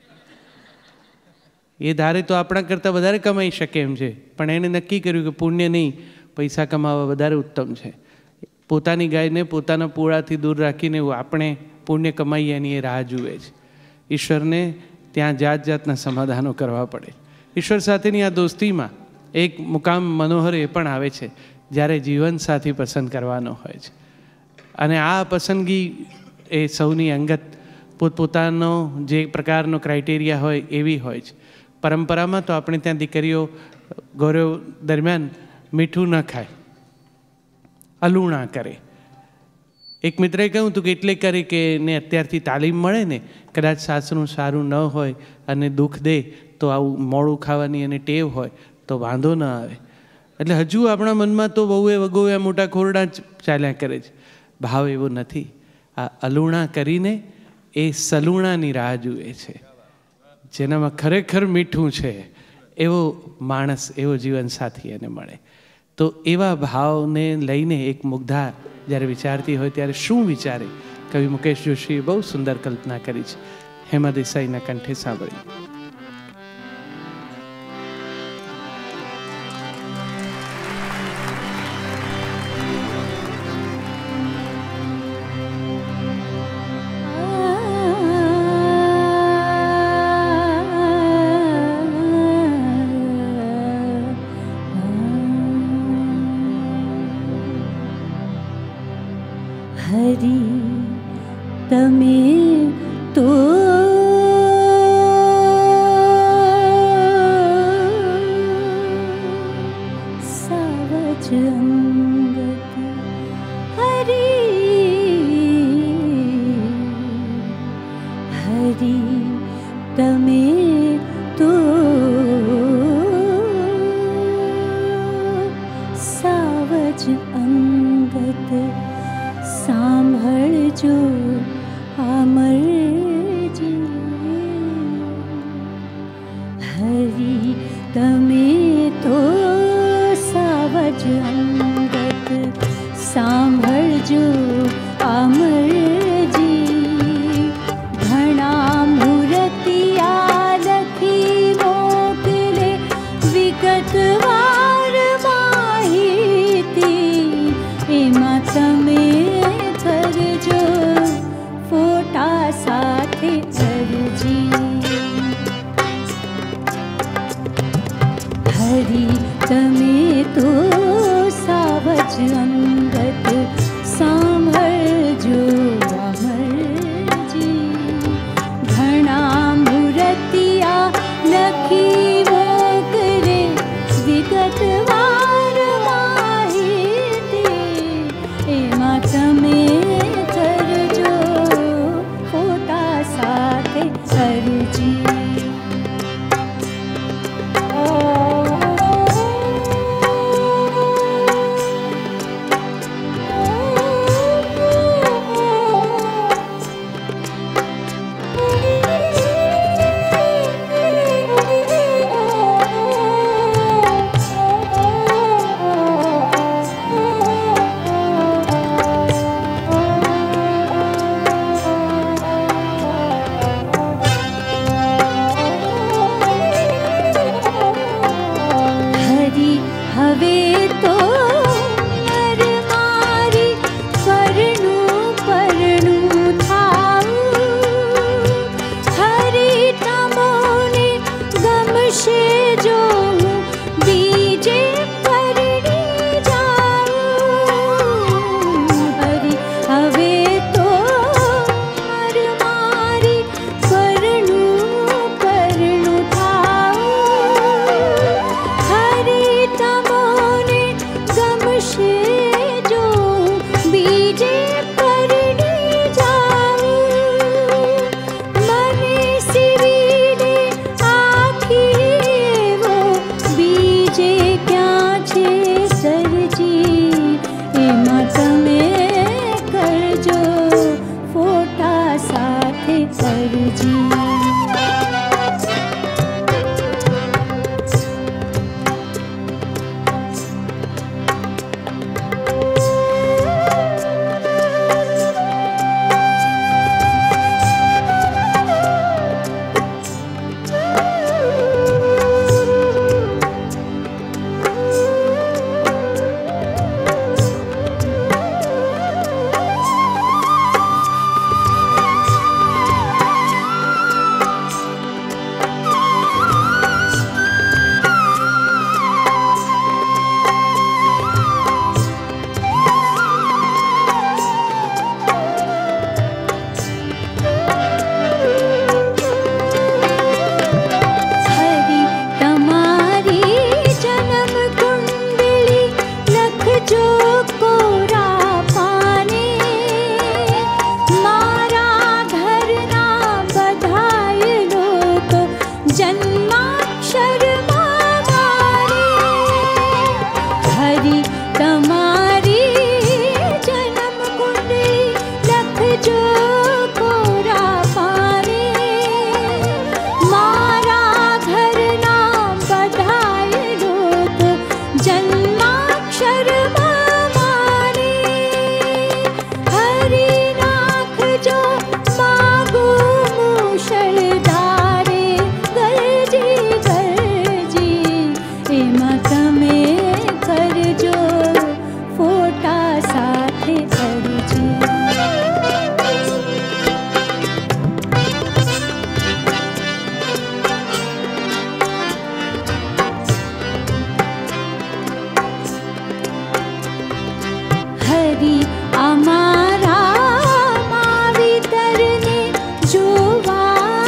એ ધારે તો આપણા કરતાં વધારે કમાઈ શકે એમ છે, પણ એણે નક્કી કર્યું કે પુણ્ય નહીં, પૈસા કમાવા વધારે ઉત્તમ છે. પોતાની ગાયને પોતાના પૂળાથી દૂર રાખીને આપણે પુણ્ય કમાઈએ એની એ રાહ જુએ છે. ઈશ્વરને ત્યાં જાત જાતના સમાધાનો કરવા પડે. ઈશ્વર સાથેની આ દોસ્તીમાં એક મુકામ મનોહર એ પણ આવે છે જ્યારે જીવનસાથી પસંદ કરવાનો હોય છે. અને આ પસંદગી એ સૌની અંગત પોતપોતાનો જે પ્રકારનો ક્રાઇટેરિયા હોય એવી હોય છે. પરંપરામાં તો આપણે ત્યાં દીકરીઓ ગૌરવ દરમિયાન મીઠું ન ખાય, અલુણા કરે. એક મિત્રએ કહ્યું હતું કે એટલે કરે કે એને અત્યારથી તાલીમ મળે ને, કદાચ સાસરું સારું ન હોય અને દુઃખ દે તો આવું મોડું ખાવાની એને ટેવ હોય તો વાંધો ન આવે. એટલે હજુ આપણા મનમાં તો વહુએ વગોએ મોટા ખોરડા જ ચાલ્યા કરે છે. ભાવ એવો નથી. આ અલુણા કરીને એ સલુણાની રાહ જુએ છે, જેનામાં ખરેખર મીઠું છે એવો માણસ, એવો જીવનસાથી એને મળે. તો એવા ભાવને લઈને એક મુગ્ધા જ્યારે વિચારતી હોય ત્યારે શું વિચારે, કવિ મુકેશ જોશીએ બહુ સુંદર કલ્પના કરી છે. હેમા દેસાઈના કંઠે સાંભળી. હરી તમે તો सावज अंगत हरि हरि तमे तो सावज अंगत सांभळजो अमरजी हरि तमे तो सावज अंगत सांभळजो अमरजी घणा मूर्तिया लखी मोकले विगतवार माहिती एमा तमे करजो फोटा साथे अरजी हरि तमे तो सावज अंगत सांभळजो अमरजी घणा मूर्तिया लखी मोकले विगतवार माहिती एमा तमे करजो फोटा साथे अरजी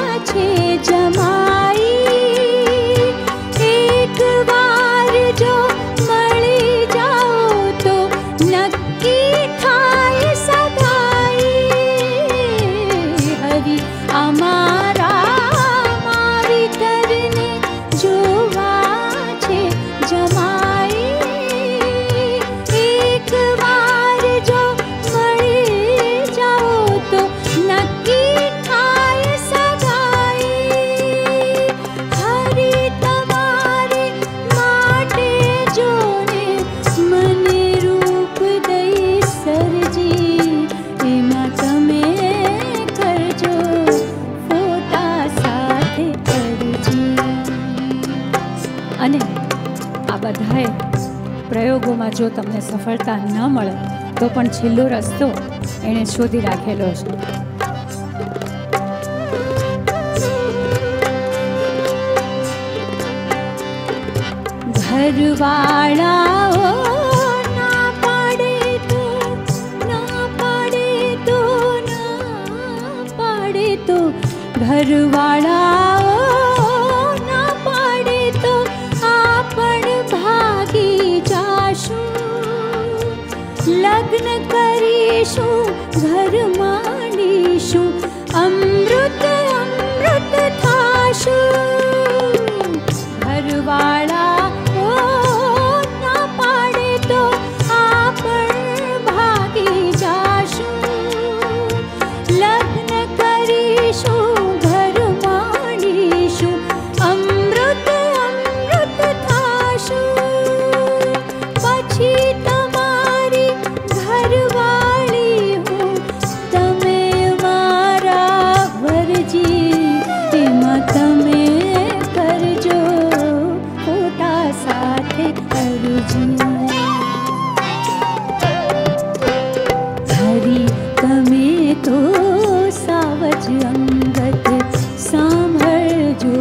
जो પ્રયોગોમાં જો તમને સફળતા ન મળે તો પણ છેલ્લો રસ્તો એણે શોધી રાખેલો છે. ઘરવાળાઓ ના પાડે તો ઘરવાળાઓ ના પાડે તો આપણ ભાગી જાશું. લગ્ન કરીશું, ઘર માંડીશું, અમૃત અમૃત થાશું. ઘરવાળાઓ ના પાડે તો આપણ ભાગી જાશું. લગ્ન કરીશું, ઘર માંડીશું, અમૃત અમૃત થાશું. પછી તમારી ઘરવાળી હું, તમે મારા વરજી, એમાં તમે કરજો ખોટા સાથે અરજી. હરી તમે તો સાવજ અંગત સાંભળજો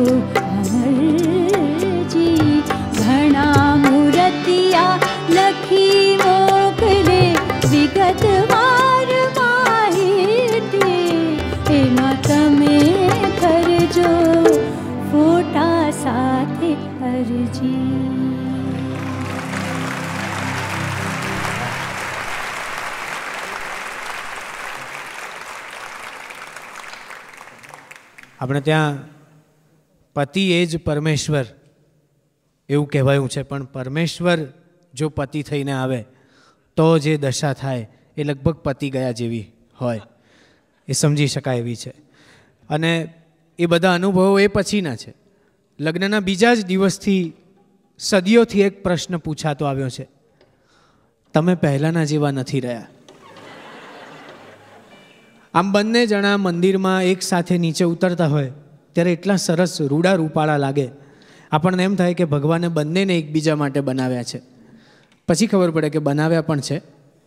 અમરજી. ઘણા મૂર્તિયા લખી મોકલે વિગતવાર માહિતી, એમાં તમે કરજો ફોટા સાથે અરજી. આપણે ત્યાં પતિ એ જ પરમેશ્વર એવું કહેવાયું છે, પણ પરમેશ્વર જો પતિ થઈને આવે તો જે દશા થાય એ લગભગ પતિ ગયા જેવી હોય, એ સમજી શકાય એવી છે. અને એ બધા અનુભવો એ પછીના છે. લગ્નના બીજા જ દિવસથી સદીઓથી એક પ્રશ્ન પૂછાતો આવ્યો છે, તમે પહેલાંના જેવા નથી રહ્યા. આમ બંને જણા મંદિરમાં એક સાથે નીચે ઉતરતા હોય ત્યારે એટલા સરસ રૂડા રૂપાળા લાગે, આપણને એમ થાય કે ભગવાને બંનેને એકબીજા માટે બનાવ્યા છે. પછી ખબર પડે કે બનાવ્યા પણ છે.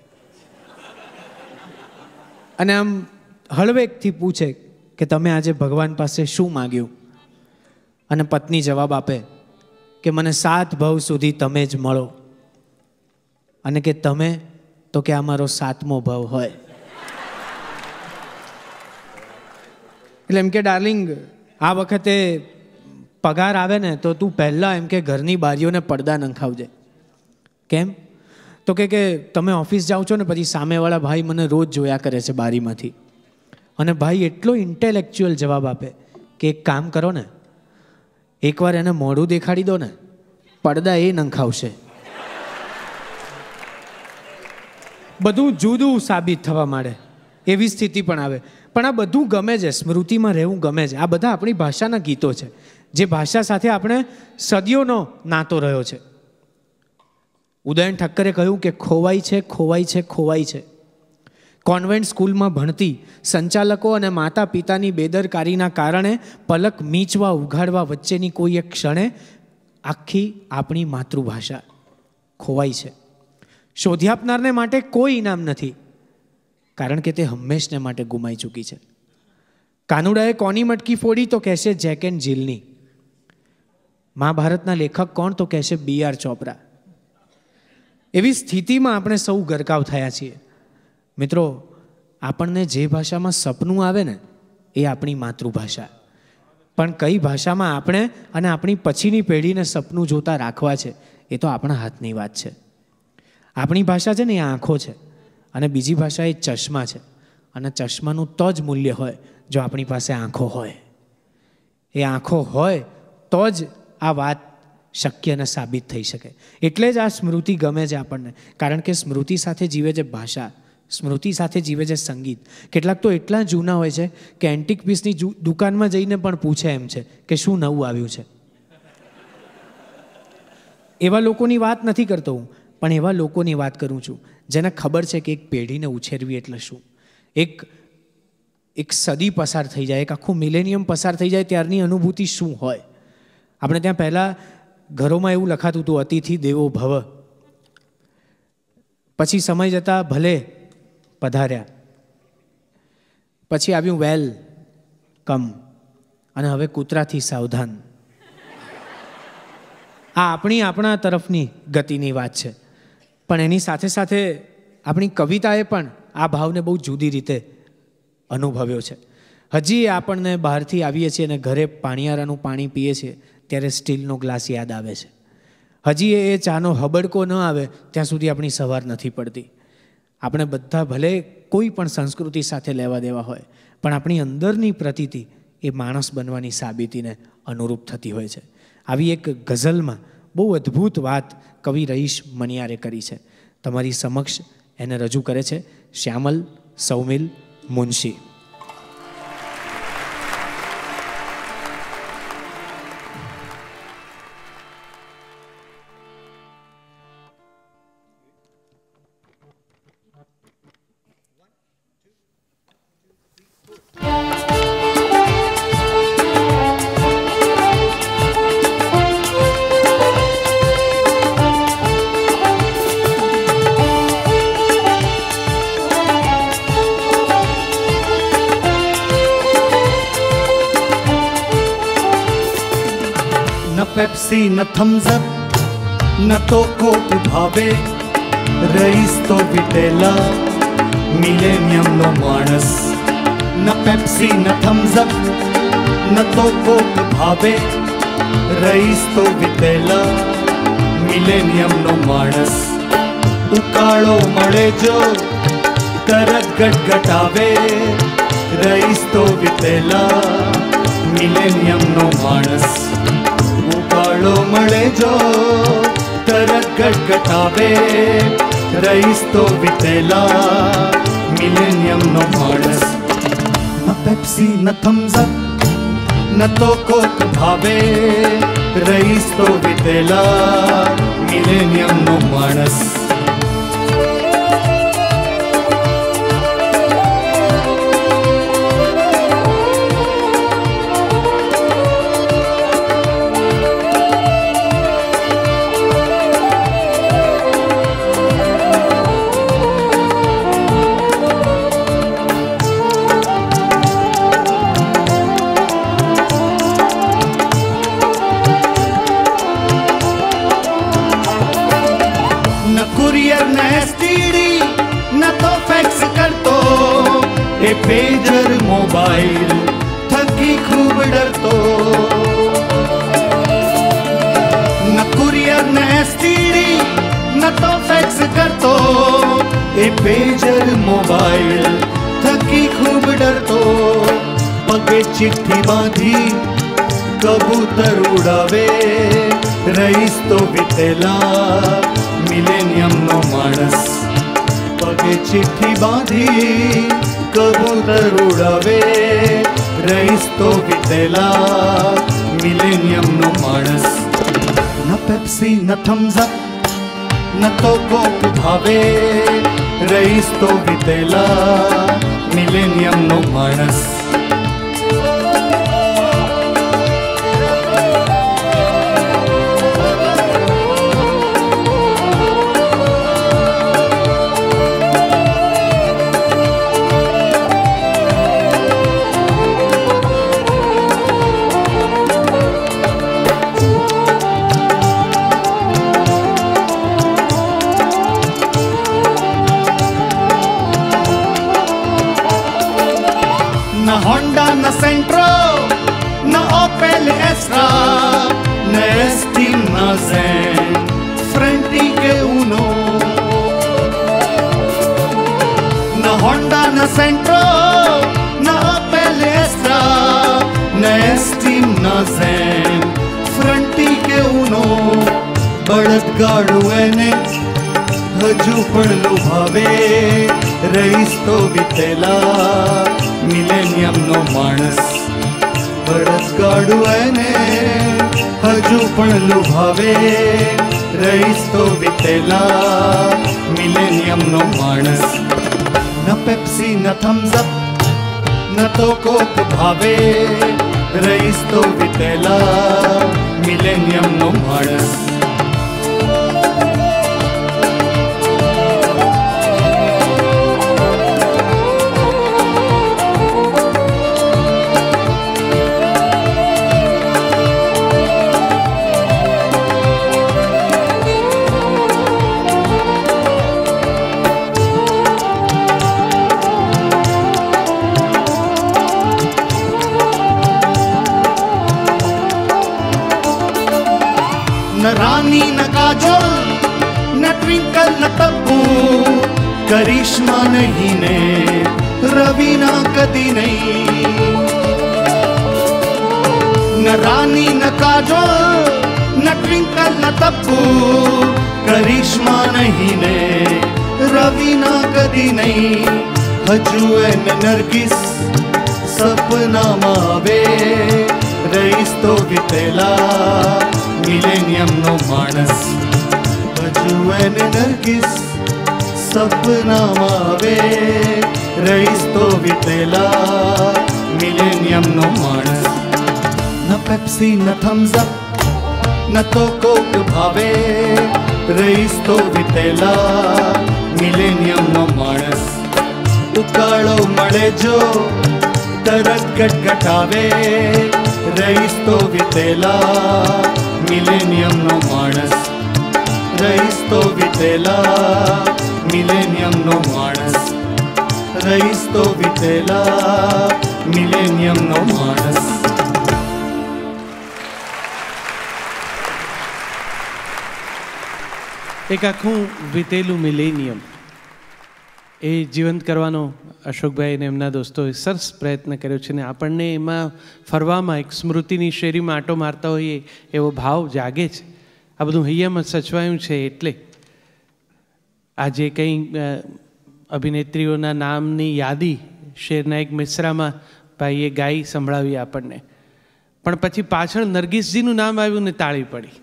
અને આમ હળવેકથી પૂછે કે તમે આજે ભગવાન પાસે શું માગ્યું? અને પત્ની જવાબ આપે કે મને 7 ભવ સુધી તમે જ મળો. અને કે તમે તો કે આ મારો 7મો ભવ હોય. એટલે એમ કે ડાર્લિંગ, આ વખતે પગાર આવે ને તો તું પહેલાં એમ કે ઘરની બારીઓને પડદા નંખાવજે. કેમ? તો કે તમે ઓફિસ જાઓ છો ને પછી સામેવાળા ભાઈ મને રોજ જોયા કરે છે બારીમાંથી. અને ભાઈ એટલો ઇન્ટેલેક્ચ્યુઅલ જવાબ આપે કે એક કામ કરો ને, એકવાર એને મોઢું દેખાડી દો ને, પડદા એ નંખાવશે. બધું જુદું સાબિત થવા માંડે એવી સ્થિતિ પણ આવે. પણ આ બધું ગમે છે, સ્મૃતિમાં રહેવું ગમે છે. આ બધા આપણી ભાષાના ગીતો છે, જે ભાષા સાથે આપણે સદીઓનો નાતો રહ્યો છે. ઉદયન ઠક્કરે કહ્યું કે ખોવાઈ છે, ખોવાઈ છે, ખોવાઈ છે. કોન્વેન્ટ સ્કૂલમાં ભણતી સંચાલકો અને માતા પિતાની બેદરકારીના કારણે પલક મીચવા ઉઘાડવા વચ્ચેની કોઈ એક ક્ષણે આખી આપણી માતૃભાષા ખોવાઈ છે. શોધી આપનારને માટે કોઈ ઇનામ નથી, કારણ કે તે હંમેશને માટે ગુમાઈ ચૂકી છે. કાનુડાએ કોની મટકી ફોડી તો કહેશે જેક એન્ડ જીલની. મહાભારતના લેખક કોણ તો કહેશે BR ચોપરા. એવી સ્થિતિમાં આપણે સૌ ગરકાવ થયા છીએ. મિત્રો, આપણને જે ભાષામાં સપનું આવે ને એ આપણી માતૃભાષા. પણ કઈ ભાષામાં આપણે અને આપણી પછીની પેઢીને સપનું જોતા રાખવા છે એ તો આપણા હાથની વાત છે. આપણી ભાષા છે ને એ આંખો છે, અને બીજી ભાષા એ ચશ્મા છે. અને ચશ્માનું તો જ મૂલ્ય હોય જો આપણી પાસે આંખો હોય. એ આંખો હોય તો જ આ વાત શક્ય અને સાબિત થઈ શકે. એટલે જ આ સ્મૃતિ ગમે છે આપણને, કારણ કે સ્મૃતિ સાથે જીવે છે ભાષા, સ્મૃતિ સાથે જીવે છે સંગીત. કેટલાક તો એટલા જૂના હોય છે કે એન્ટિક પીસની દુકાનમાં જઈને પણ પૂછે એમ છે કે શું નવું આવ્યું છે. એવા લોકોની વાત નથી કરતો હું, પણ એવા લોકોની વાત કરું છું જેને ખબર છે કે એક પેઢીને ઉછેરવી એટલે શું. એક સદી પસાર થઈ જાય, એક આખું મિલેનિયમ પસાર થઈ જાય ત્યારની અનુભૂતિ શું હોય. આપણે ત્યાં પહેલાં ઘરોમાં એવું લખાતું હતું અતિથિ દેવો ભવ. પછી સમય જતાં ભલે પધાર્યા, પછી આવ્યું વેલ કમ, અને હવે કૂતરાથી સાવધાન. આ આપણા તરફની ગતિની વાત છે, પણ એની સાથે સાથે આપણી કવિતાએ પણ આ ભાવને બહુ જુદી રીતે અનુભવ્યો છે. હજી આપણને બહારથી આવીએ છીએ અને ઘરે પાણીયારાનું પાણી પીએ છીએ ત્યારે સ્ટીલનો ગ્લાસ યાદ આવે છે. હજી એ ચાનો હબડકો ન આવે ત્યાં સુધી આપણી સવાર નથી પડતી. આપણે બધા ભલે કોઈ પણ સંસ્કૃતિ સાથે લેવા દેવા હોય, પણ આપણી અંદરની પ્રતીતિ એ માણસ બનવાની સાબિતીને અનુરૂપ થતી હોય છે. આવી એક ગઝલમાં બહુ અદ્ભુત વાત કવિ રઈશ મણિયારે કરી છે. તમારી સમક્ષ એને રજૂ કરે છે શ્યામલ, સૌમિલ, મુનશી. पेप्सी न थम्स अप न तो कोक भावे, रईस तो विटेला मिलेनियम नो मानस. न पेप्सी न थम्स अप न तो कोक भावे, रईस तो विटेला मिलेनियम नो मानस. उकाळो मळे जो तरत गटगटावे, रईस तो वितेला मिलेनियम नो मानस. उकाळो मळे जो तरत गटगटावे, रईस तो वितेला मिलेनियम नो मानस. न पेप्सी न थम्स अप न तो कोक भावे, रईस तो वितेला मिलेनियम नो मानस. पेजर मोबाइल थकी खूब डरतो, न कुरियर न एसटीडी न तो फैक्स करतो. ए पेजर मोबाइल थकी खूब डरतो. पगे चिट्ठी बांधी कबूतर उड़ावे, रईस तो वितेला मिलेनियम नो मानस. पगे चिट्ठी बांधी कबूतर उड़ावे, रईस तो वितेला मिलेनियम नो मानस. न पेप्सी न थम्स अप न तो कोक भावे, रईस तो वितेला मिलेनियम नो मानस. होंडा न सेंट्रो न ओपेल एस्ट्रा, न एस्टीम न ज़ेन फ्रंटी के उनो. न होंडा न सेंट्रो न ओपेल एस्ट्रा, न एस्टीम न ज़ेन फ्रंटी के उनो. बड़द गाड़ू एने हजू पण लुभावे, रईस तो वितेला मिलेनियम नो मानस. बड़द गाड़ू एने हजू पण लुभावे, रईस तो वितेला मिलेनियम नो मानस. न पेप्सी न थम्स अप न तो कोक भावे, रईस तो वितेला મિલેનિયમનો માણસ. न रानी न काजोल न ट्विंकल न तब्बू, करिश्मा नहीं ने रवीना कदी नहीं. न रानी न काजोल न ट्विंकल न तब्बू, करिश्मा नहीं ने रवीना कदी नहीं. हजू एन नरगिस सपनाમાં આવે, રહીશ તો વિતેલા મિલેનિયમનો માણસ. હજુ એને નરગિસ સપનામાં આવે, રહીશ તો વિતેલા મિલેનિયમનો માણસ. ન પેપ્સી ન થમ્સ અપ ન તો કોક ભાવે, રહીશ તો વિતેલા મિલેનિયમનો માણસ. ઉકાળો મળે જો તરત ગટગટાવે, રહીશ તો વિતેલા મિલેનિયમનો માણસ. રહીશ તો વિતેલા મિલેનિયમનો માણસ. રહીશ તો વિતેલા મિલેનિયમનો માણસ. એક આખું વીતેલું મિલેનિયમ એ જીવંત કરવાનો અશોકભાઈ અને એમના દોસ્તોએ સરસ પ્રયત્ન કર્યો છે ને આપણને એમાં ફરવામાં એક સ્મૃતિની શેરીમાં આંટો મારતા હોઈએ એવો ભાવ જાગે છે. આ બધું હૈયામાં સચવાયું છે. એટલે આજે કંઈ અભિનેત્રીઓના નામની યાદી શેરના એક મિસરામાં ભાઈએ ગાઈ સંભળાવી આપણને, પણ પછી પાછળ નરગિસજીનું નામ આવ્યું ને તાળી પડી.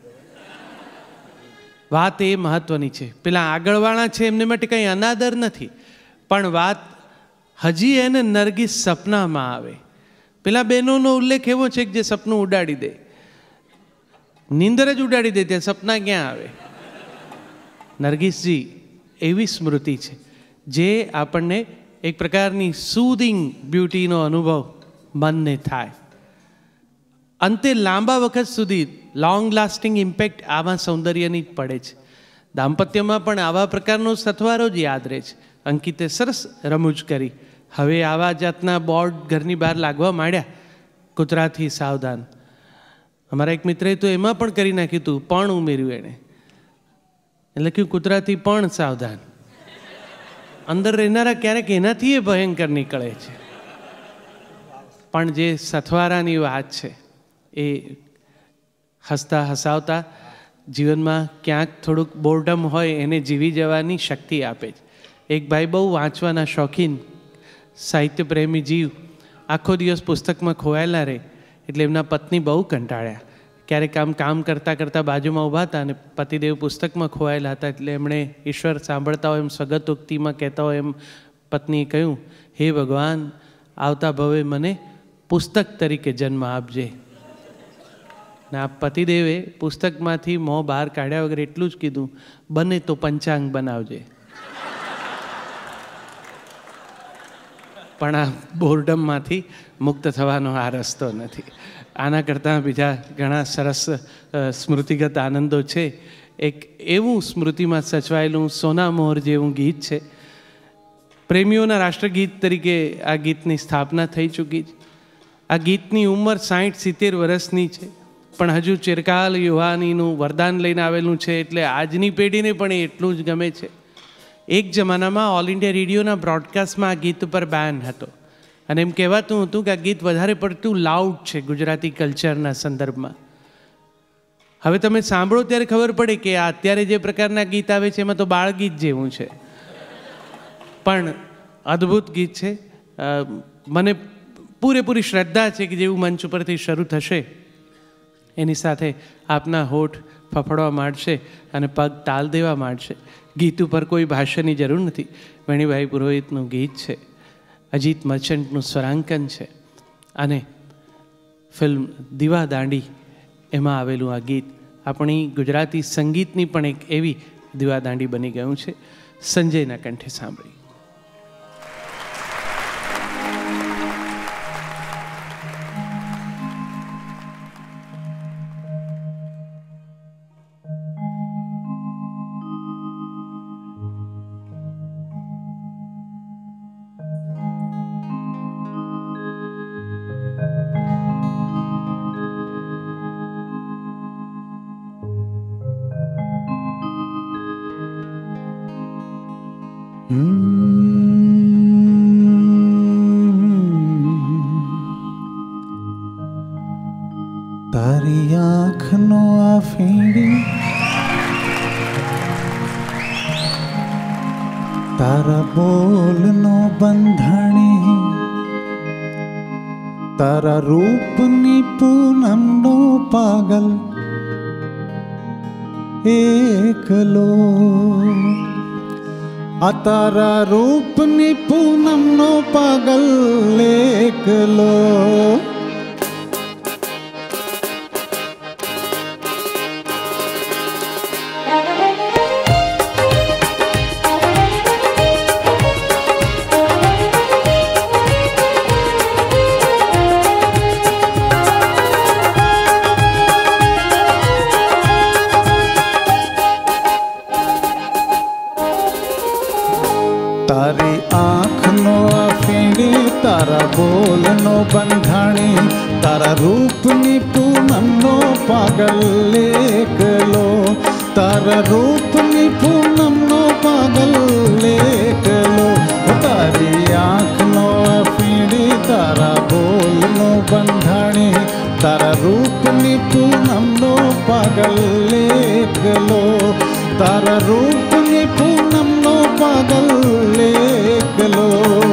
વાત એ મહત્ત્વની છે. પેલા આગળવાળા છે એમને માટે કંઈ અનાદર નથી, પણ વાત હજી એને નરગિસ સપનામાં આવે. પેલા બહેનોનો ઉલ્લેખ એવો છે કે જે સપનું ઉડાડી દે, નીંદર જ ઉડાડી દે, ત્યાં સપના ક્યાં આવે. નરગિસજી એવી સ્મૃતિ છે જે આપણને એક પ્રકારની સૂધિંગ બ્યુટીનો અનુભવ મનને થાય. અંતે લાંબા વખત સુધી લોંગ લાસ્ટિંગ ઇમ્પેક્ટ આવા સૌંદર્યની જ પડે છે. દાંપત્યમાં પણ આવા પ્રકારનો સથવારો જ યાદ રહે છે. અંકિતે સરસ રમૂજ કરી. હવે આવા જાતના બોર્ડ ઘરની બહાર લાગવા માંડ્યા, કૂતરાથી સાવધાન. અમારા એક મિત્રએ તો એમાં પણ કરી નાખ્યું હતું, પણ ઉમેર્યું એણે, એટલે કે કૂતરાથી પણ સાવધાન. અંદર રહેનારા ક્યારેક એનાથી એ ભયંકર નીકળે છે. પણ જે સથવારાની વાત છે એ હસતા હસાવતા જીવનમાં ક્યાંક થોડુંક બોર્ડમ હોય એને જીવી જવાની શક્તિ આપે છે. એક ભાઈ બહુ વાંચવાના શોખીન સાહિત્ય પ્રેમી જીવ, આખો દિવસ પુસ્તકમાં ખોવાયેલા રહે એટલે એમના પત્ની બહુ કંટાળ્યા. ક્યારેક કામ કરતાં કરતાં બાજુમાં ઊભા હતા અને પતિદેવ પુસ્તકમાં ખોવાયેલા હતા, એટલે એમણે ઈશ્વર સાંભળતા હોય એમ સગત ઉક્તિમાં કહેતા હોય એમ પત્નીએ કહ્યું, હે ભગવાન, આવતા ભવે મને પુસ્તક તરીકે જન્મ આપજે. ને આ પતિદેવે પુસ્તકમાંથી મોં બહાર કાઢ્યા વગર એટલું જ કીધું, બને તો પંચાંગ બનાવજે. પણ આ બોર્ડમમાંથી મુક્ત થવાનો આ રસ્તો નથી. આના કરતાં બીજા ઘણા સરસ સ્મૃતિગત આનંદો છે. એક એવું સ્મૃતિમાં સચવાયેલું સોના મોહર જેવું ગીત છે. પ્રેમીઓના રાષ્ટ્રગીત તરીકે આ ગીતની સ્થાપના થઈ ચૂકી છે. આ ગીતની ઉંમર 60-70 વર્ષની છે, પણ હજુ ચિરકાલ યુવાનીનું વરદાન લઈને આવેલું છે, એટલે આજની પેઢીને પણ એટલું જ ગમે છે. એક જમાનામાં ઓલ ઇન્ડિયા રેડિયોના બ્રોડકાસ્ટમાં આ ગીત ઉપર બેન હતો અને એમ કહેવાતું હતું કે આ ગીત વધારે પડતું લાઉડ છે ગુજરાતી કલ્ચરના સંદર્ભમાં. હવે તમે સાંભળો ત્યારે ખબર પડે કે આ અત્યારે જે પ્રકારના ગીત આવે છે એમાં તો બાળગીત જેવું છે, પણ અદ્ભુત ગીત છે. મને પૂરેપૂરી શ્રદ્ધા છે કે જેવું મંચ ઉપરથી શરૂ થશે એની સાથે આપના હોઠ ફફડવા માંડશે અને પગ તાલ દેવા માંડશે. ગીત ઉપર કોઈ ભાષ્યની જરૂર નથી. વેણીભાઈ પુરોહિતનું ગીત છે, અજીત મર્ચન્ટનું સ્વરાંકન છે અને ફિલ્મ દીવા દાંડી એમાં આવેલું આ ગીત આપણી ગુજરાતી સંગીતની પણ એક એવી દીવાદાંડી બની ગયું છે. સંજયના કંઠે સાંભળી. તારી આંખનો આ ફીણી તારા બોલનો બંધાણી તારા રૂપની પૂનમનો પાગલ એકલો આ તારા રૂપની પૂનમનો પાગલ એકલો તારી આંખનો આ ફીણી તારા બોલનો બંધાણી તારા રૂપની પૂનમનો પાગલ એકલો તારા રૂપની પૂનમનો પાગલ એકલો તારી આંખનો આ ફીણી તારા બોલનો બંધાણી તારા રૂપની પૂનમનો પાગલ એકલો તારા રૂપની પૂનમનો પાગલ એકલો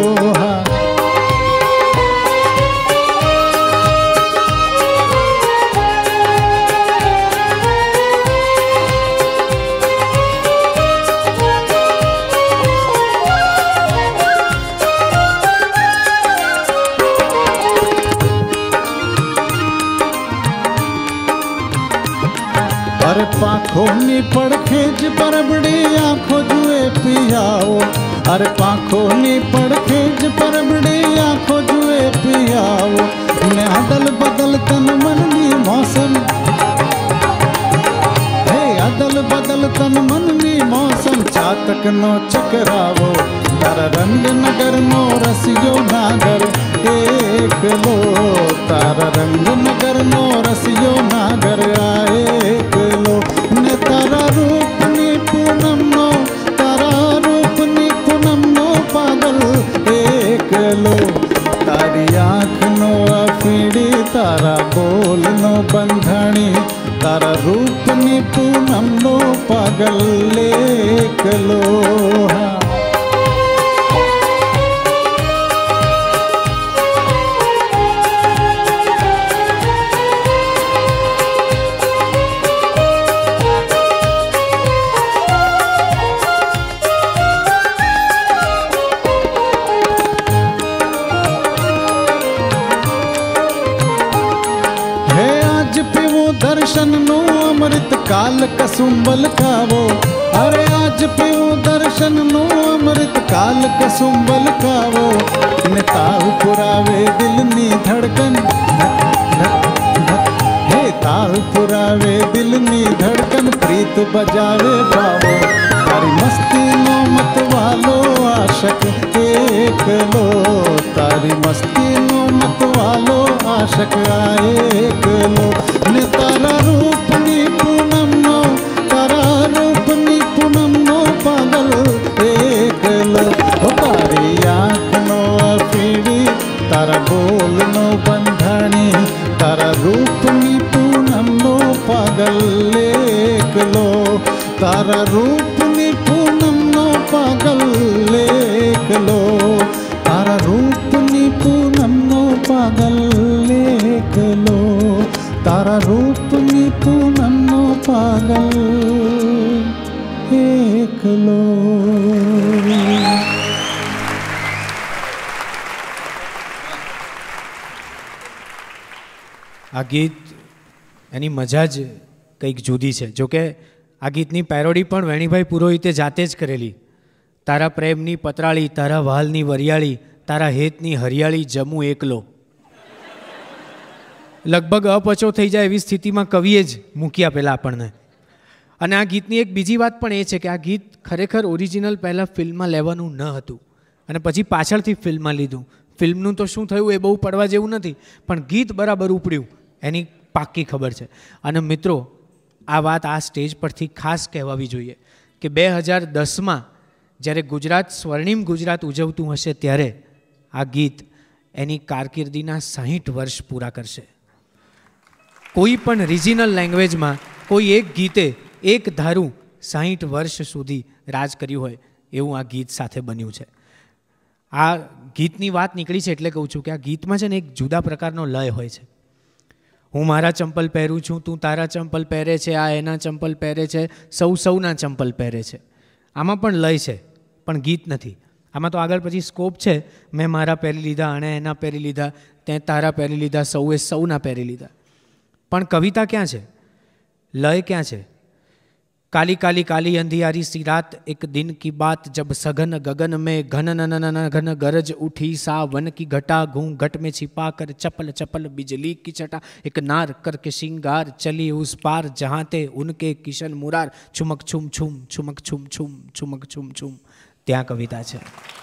अरे पाखोनी पड़खे ज परबड़ी आँखों जुए पियाओ अरे पाखोनी पड़खे ज परबड़ी आँखों जुए पियाओ ने अदल बदल तन मननी मौसम हे अदल बदल तन मननी मौसम चातक नो चकरावो तारा रंग नगर नो रसियो नागर एकलो तारा रंग नगर नो रसियो नागर आए एकलो ने तारा रूपनी पूनम नो तारा रूपनी पूनम नो पागल एकलो तारी आँख नो अफीड़ी तारा बोल नो बंधाणी तारा रूपनी पूनम नो पागल एकलो दर्शन नो अमृत काल कसुंबल खावो अरे आज पीओ दर्शन नो अमृत काल कसुंबल खावो ने ताल पुरावे दिल नी धड़कन हे ताल पुरावे दिल नी धड़कन प्रीत बजावे पावो तारी मस्ती नो मत वालो आशक एकलो तारी मस्ती नो मत वालो आशक आए एकलो ने तारा रूपनी पूनम नो तारा रूपनी पूनम नो पागल एकलो तारी आँख नो अफीड़ी तारा बोल नो बंधाणी तारा रूपनी पूनम नो पागल एकलो तारा रूपनी पूनम नो पागल एकलो तारा रूपनी पूनम नो पागल एकलो तारा रूपनी पूनम नो पागल एकलो આ ગીત એની મજા જ કંઈક જુદી છે. જોકે આ ગીતની પેરોડી પણ વેણીભાઈ પુરોહિતે જાતે જ કરેલી. તારા પ્રેમની પતરાળી, તારા વહાલની વરિયાળી, તારા હેતની હરિયાળી જમું એકલો. લગભગ અપચો થઈ જાય એવી સ્થિતિમાં કવિએ જ મૂકી આપેલા આપણને. અને આ ગીતની એક બીજી વાત પણ એ છે કે આ ગીત ખરેખર ઓરિજિનલ પહેલાં ફિલ્મમાં લેવાનું ન હતું અને પછી પાછળથી ફિલ્મમાં લીધું. ફિલ્મનું તો શું થયું એ બહુ પડવા જેવું નથી, પણ ગીત બરાબર ઉપડ્યું એની પાક્કી ખબર છે. અને મિત્રો, આ વાત આ સ્ટેજ પરથી ખાસ કહેવાવી જોઈએ કે 2010માં જ્યારે ગુજરાત સ્વર્ણિમ ગુજરાત ઉજવતું હશે ત્યારે આ ગીત એની કારકિર્દીના 60 વર્ષ પૂરા કરશે. કોઈ પણ રિજિનલ લેંગ્વેજમાં કોઈ એક ગીતે એક ધારું 60 વર્ષ સુધી રાજ કર્યું હોય એવું આ ગીત સાથે બન્યું છે. આ ગીતની વાત નીકળી છે એટલે કહું છું કે આ ગીતમાં છે ને એક જુદા પ્રકારનો લય હોય છે. હું મારા ચંપલ પહેરું છું, તું તારા ચંપલ પહેરે છે, આ એના ચંપલ પહેરે છે, સૌના ચંપલ પહેરે છે. આમાં પણ લય છે પણ ગીત નથી. આમાં તો આગળ પછી સ્કોપ છે. મેં મારા પહેરી લીધા, અને એના પહેરી લીધા, તે તારા પહેરી લીધા, સૌએ સૌના પહેરી લીધા. પણ કવિતા ક્યાં છે? લય ક્યાં છે? काली काली काली अंधियारी सी रात, एक दिन की बात जब सघन गगन में घन नन घन गरज उठी, सावन की घटा घूंघट में छिपा कर चपल चपल बिजली की छटा, एक नार करके श्रृंगार चली उस पार जहाँ ते उनके किशन मुरार, छुमक छुम छुम छुमक छुम छुम छुमक छुम छुम. ત્યાં કવિતા છે.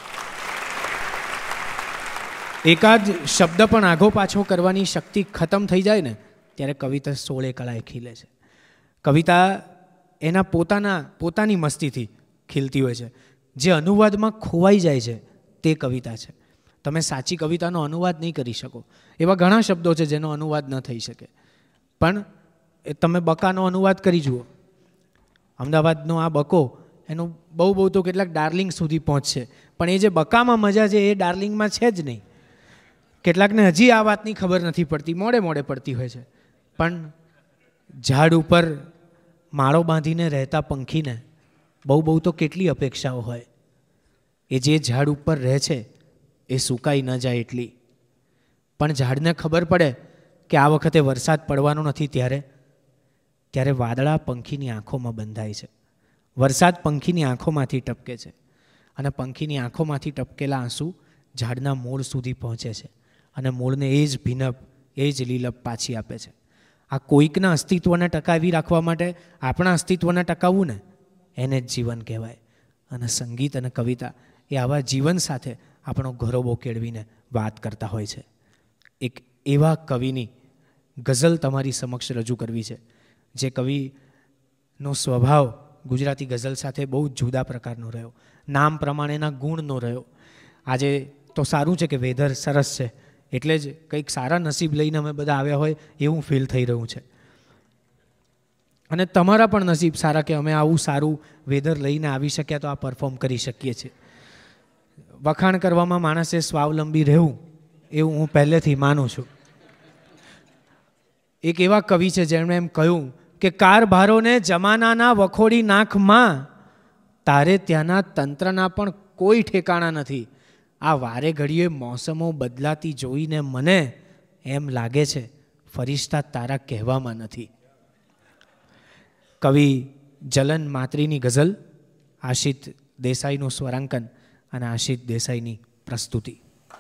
એકાદ શબ્દ પણ આઘો પાછો કરવાની શક્તિ ખતમ થઈ જાય ને ત્યારે કવિતા 16 કળાએ ખીલે છે. કવિતા એના પોતાની મસ્તીથી ખીલતી હોય છે. જે અનુવાદમાં ખોવાઈ જાય છે તે કવિતા છે. તમે સાચી કવિતાનો અનુવાદ નહીં કરી શકો. એવા ઘણા શબ્દો છે જેનો અનુવાદ ન થઈ શકે. પણ તમે બકાનો અનુવાદ કરી જુઓ. અમદાવાદનો આ બકો એનો બહુ તો કેટલાક ડાર્લિંગ સુધી પહોંચશે, પણ એ જે બકામાં મજા છે એ ડાર્લિંગમાં છે જ નહીં. કેટલાકને હજી આ વાતની ખબર નથી પડતી, મોડે પડતી હોય છે. પણ ઝાડ ઉપર માળો બાંધીને રહેતા પંખીને બહુ તો કેટલી અપેક્ષાઓ હોય. એ જે ઝાડ ઉપર રહે છે એ સુકાઈ ન જાય એટલી. પણ ઝાડને ખબર પડે કે આ વખતે વરસાદ પડવાનો નથી ત્યારે વાદળા પંખીની આંખોમાં બંધાય છે. વરસાદ પંખીની આંખોમાંથી ટપકે છે અને પંખીની આંખોમાંથી ટપકેલા આંસુ ઝાડના મૂળ સુધી પહોંચે છે અને મૂળને એ જ ભીનપ, એ જ લીલપ પાછી આપે છે. આ કોઈકના અસ્તિત્વને ટકાવી રાખવા માટે આપણા અસ્તિત્વને ટકાવવું ને એને જ જીવન કહેવાય. અને સંગીત અને કવિતા એ આવા જીવન સાથે આપણો ઘરોબો કેળવીને વાત કરતા હોય છે. એક એવા કવિની ગઝલ તમારી સમક્ષ રજૂ કરવી છે જે કવિનો સ્વભાવ ગુજરાતી ગઝલ સાથે બહુ જુદા પ્રકારનો રહ્યો, નામ પ્રમાણેના ગુણનો રહ્યો. આજે તો સારું છે કે વેધર સરસ છે એટલે જ કંઈક સારા નસીબ લઈને અમે બધા આવ્યા હોય એવું ફીલ થઈ રહ્યું છે. અને તમારા પણ નસીબ સારા કે અમે આવું સારું વેધર લઈને આવી શક્યા તો આ પરફોર્મ કરી શકીએ છીએ. વખાણ કરવામાં માણસે સ્વાવલંબી રહેવું એવું હું પહેલેથી માનું છું. એક એવા કવિ છે જેમણે એમ કહ્યું કે કારભારોને જમાનાના વખોડી નાખમાં, તારે ત્યાંના તંત્રના પણ કોઈ ઠેકાણા નથી. આ વારે ઘડીએ મોસમો બદલાતી જોઈને મને એમ લાગે છે ફરિશ્તા તારા કહેવામાં નથી. કવિ જલન માત્રીની ગઝલ, આશિત દેસાઈનું સ્વરાંકન અને આશિત દેસાઈની પ્રસ્તુતિ.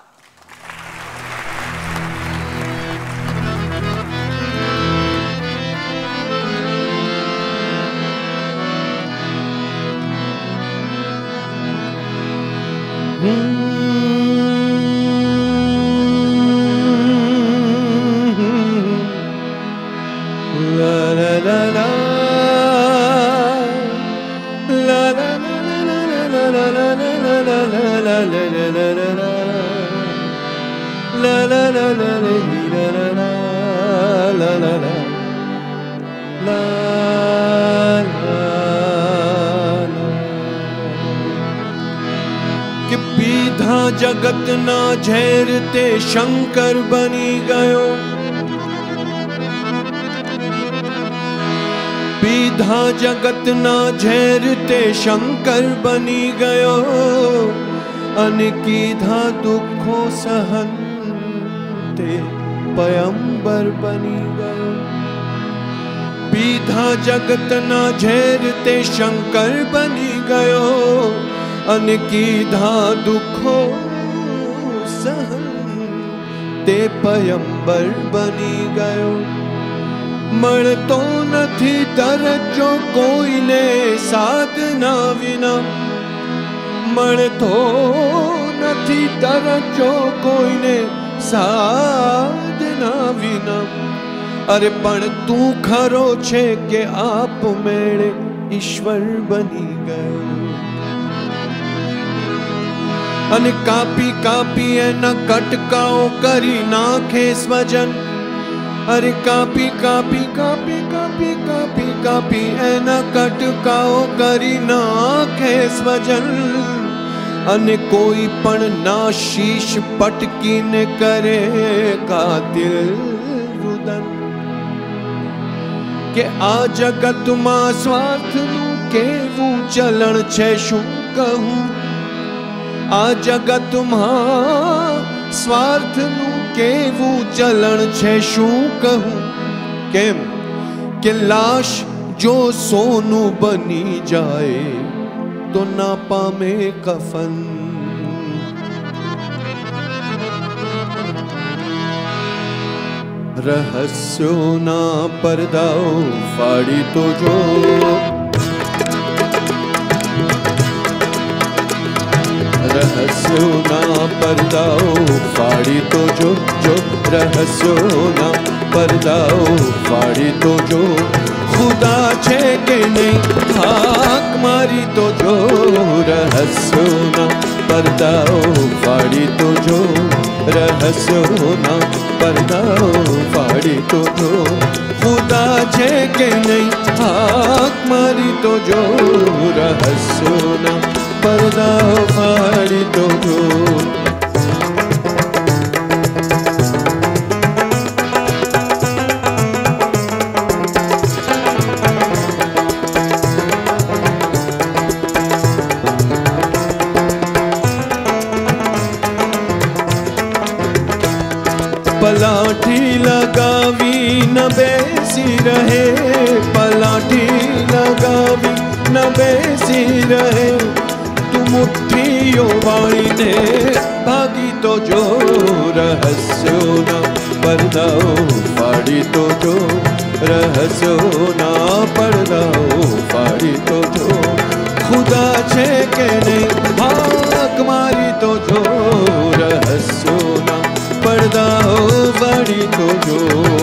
कि पीधा जगत ना झेर ते शंकर बनी गयो, पीधा जगत ना झेर ते शंकर बनी गयो, अन कीधा दुखो सहन ते पयंबर बनी गयो. पीधा जगतना झेर ते शंकर बनी गयो अन कीधा दुखो सहन ते पयंबर बनी गयो मळतो नथी दरजो कोईने साधना विना मळतो नथी दरजो कोईने साधना विना अरे पण तू खरो छे के आप मेरे ईश्वर बनी गयो अने कापी कापी एना कटकाओ करी नाखे स्वजन अरे कापी कापी कापी कापी कापी कापी एना कटकाओ करी नाखे स्वजन अने कोई पण ना शीश पटकी ने करे कातिल रुदन के आ जगत मां स्वार्थ नु केवू चलन छे शू कहूं आ जगत मां स्वार्थ नु केवू चलन छे शू कहूं केम के लाश जो सोनू बनी जाए तो ना पामे कफन रहस्यो ना परदाओ फाड़ी तो जो रहस्यो ना परदाओ फाड़ी तो जो रहस्यो ना परदाओ फाड़ी तो जो खुदा छे के नहीं हाक मारी तो जो रहस्यो ना परदाओ फाड़ी तो जो रहस्यो ना परदाओ फाड़ी तो जो खुदा छे के नहीं हाक मारी तो जो रहस्यो ना परदाओ फाड़ी तो जो पलाठी लगावी न बेसी रहे पलाठी लगावी न बेसी रहे तू मुट्ठियों वाली ने भागी तो जो रहस्यो ना परदाओ फाड़ी तो जो रहस्यो ना परदाओ फाड़ी तो जो खुदा छे के नहीं हाक मारी तो जो रहस्यो ना परदाओ फाड़ी तो जो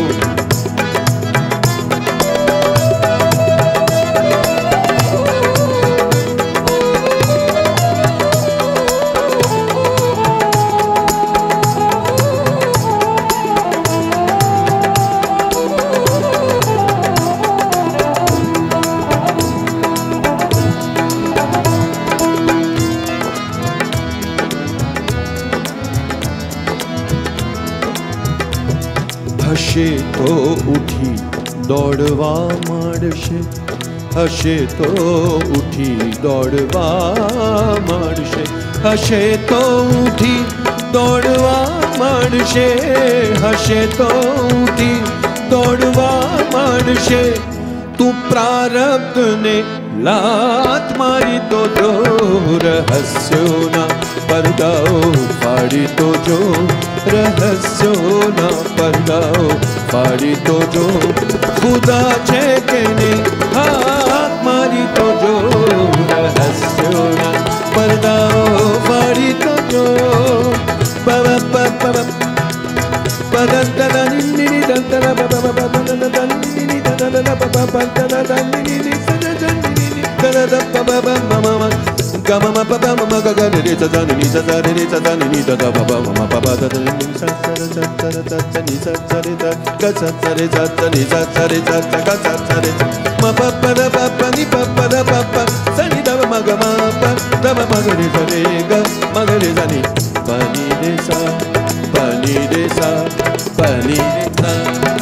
हशे तो उठी दौड़वा मारशे हशे तो उठी दौड़वा मारशे हशे तो उठी दौड़वा मारशे हशे तो उठी दौड़वा मारशे तू प्रारब्ध ने लात मारी तो जो रहस्यो ना परदाओ फाड़ी तो जो रहस्यो ना परदाओ फाड़ी तो जो खुदा छे के नहीं हाथ मारी तो जो रहस्यो ना परदाओ फाड़ी तो जो बाबा बाबा पदंतरा निन्नी दंतरा बाबा बाबा दंतरा निन्नी दंतरा बाबा दंतरा निन्नी सजनी दंतरा बाबा मामा Gama ma pa pa ma ma ga ga re ta da ni sa da re ta da ni da da pa pa ma pa pa da ni sa sa sa sa sa sa ni sa sa re ta ga sa sa re ta ta ni sa sa re ta ta ga sa sa re ma pa pa da pa pa ni pa pa da pa pa sa ni da ma ga ma pa da ma ma ga re sa re ga ma ga re sa ni pa ni re sa pa ni re sa pa ni re sa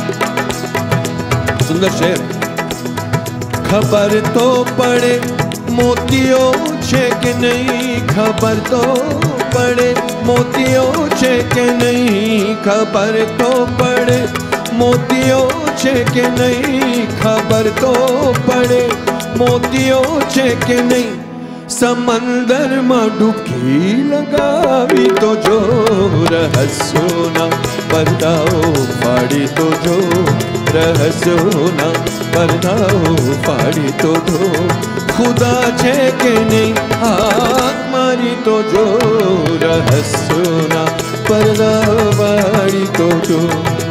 सुंदर शेर खबर तो पड़े मोतियों छे के नहीं खबर तो पड़े मोतियों छे के नहीं खबर तो पड़े મોતીઓ છે કે નહીં ખબર તો પડે, મોતીઓ છે કે નહીં. સમંદરમાં ડૂબકી લગાવી તો જો, રહસ્યોના પડદાઓ ફાડી તો જો, રહસ્યોના પડદાઓ ફાડી તો જો. ખુદા છે કે નહીં હાથ મારી તો જો, રહસ્યોના પડદા ફાડી તો જો.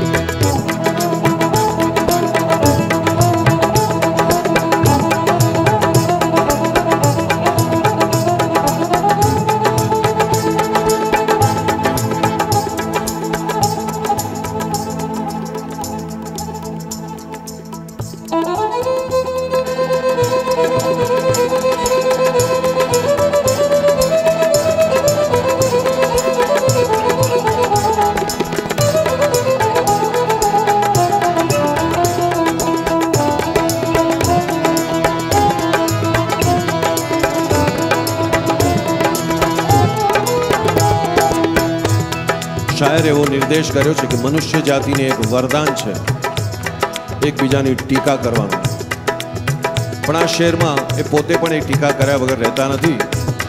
શાયરે એવો નિર્દેશ કર્યો છે કે મનુષ્ય જાતિને એક વરદાન છે એકબીજાની ટીકા કરવાનું, પણ આ શેરમાં એ પોતે પણ એક ટીકા કર્યા વગર રહેતા નથી.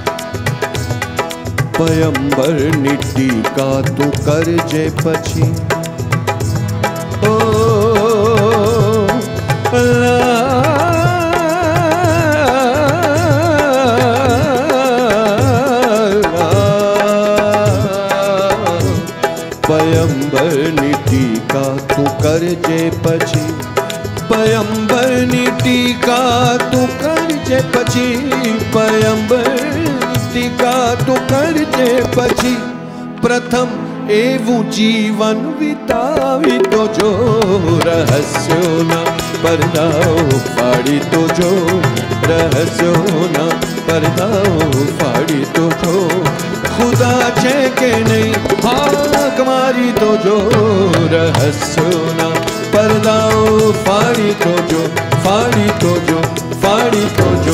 પયંબરની ટીકા તું કરજે પછી, ઓ પયંબરની ટીકા તું કરજે પછી, પયંબરની ટીકા તું કરજે પછી, પયંબરની ટીકા તું કરજે પછી. પ્રથમ એવું જીવન વિતાવી તો જો, રહસ્યોના પડદાઓ ફાડી તો જો, રહસ્યોના પડદાઓ ફાડી તો જો. ખુદા છે કે નહીં હાક મારી તો જો, રહસ્યોના પડદાઓ ફાડી તો જો, ફાડી તો જો, ફાડી તો જો.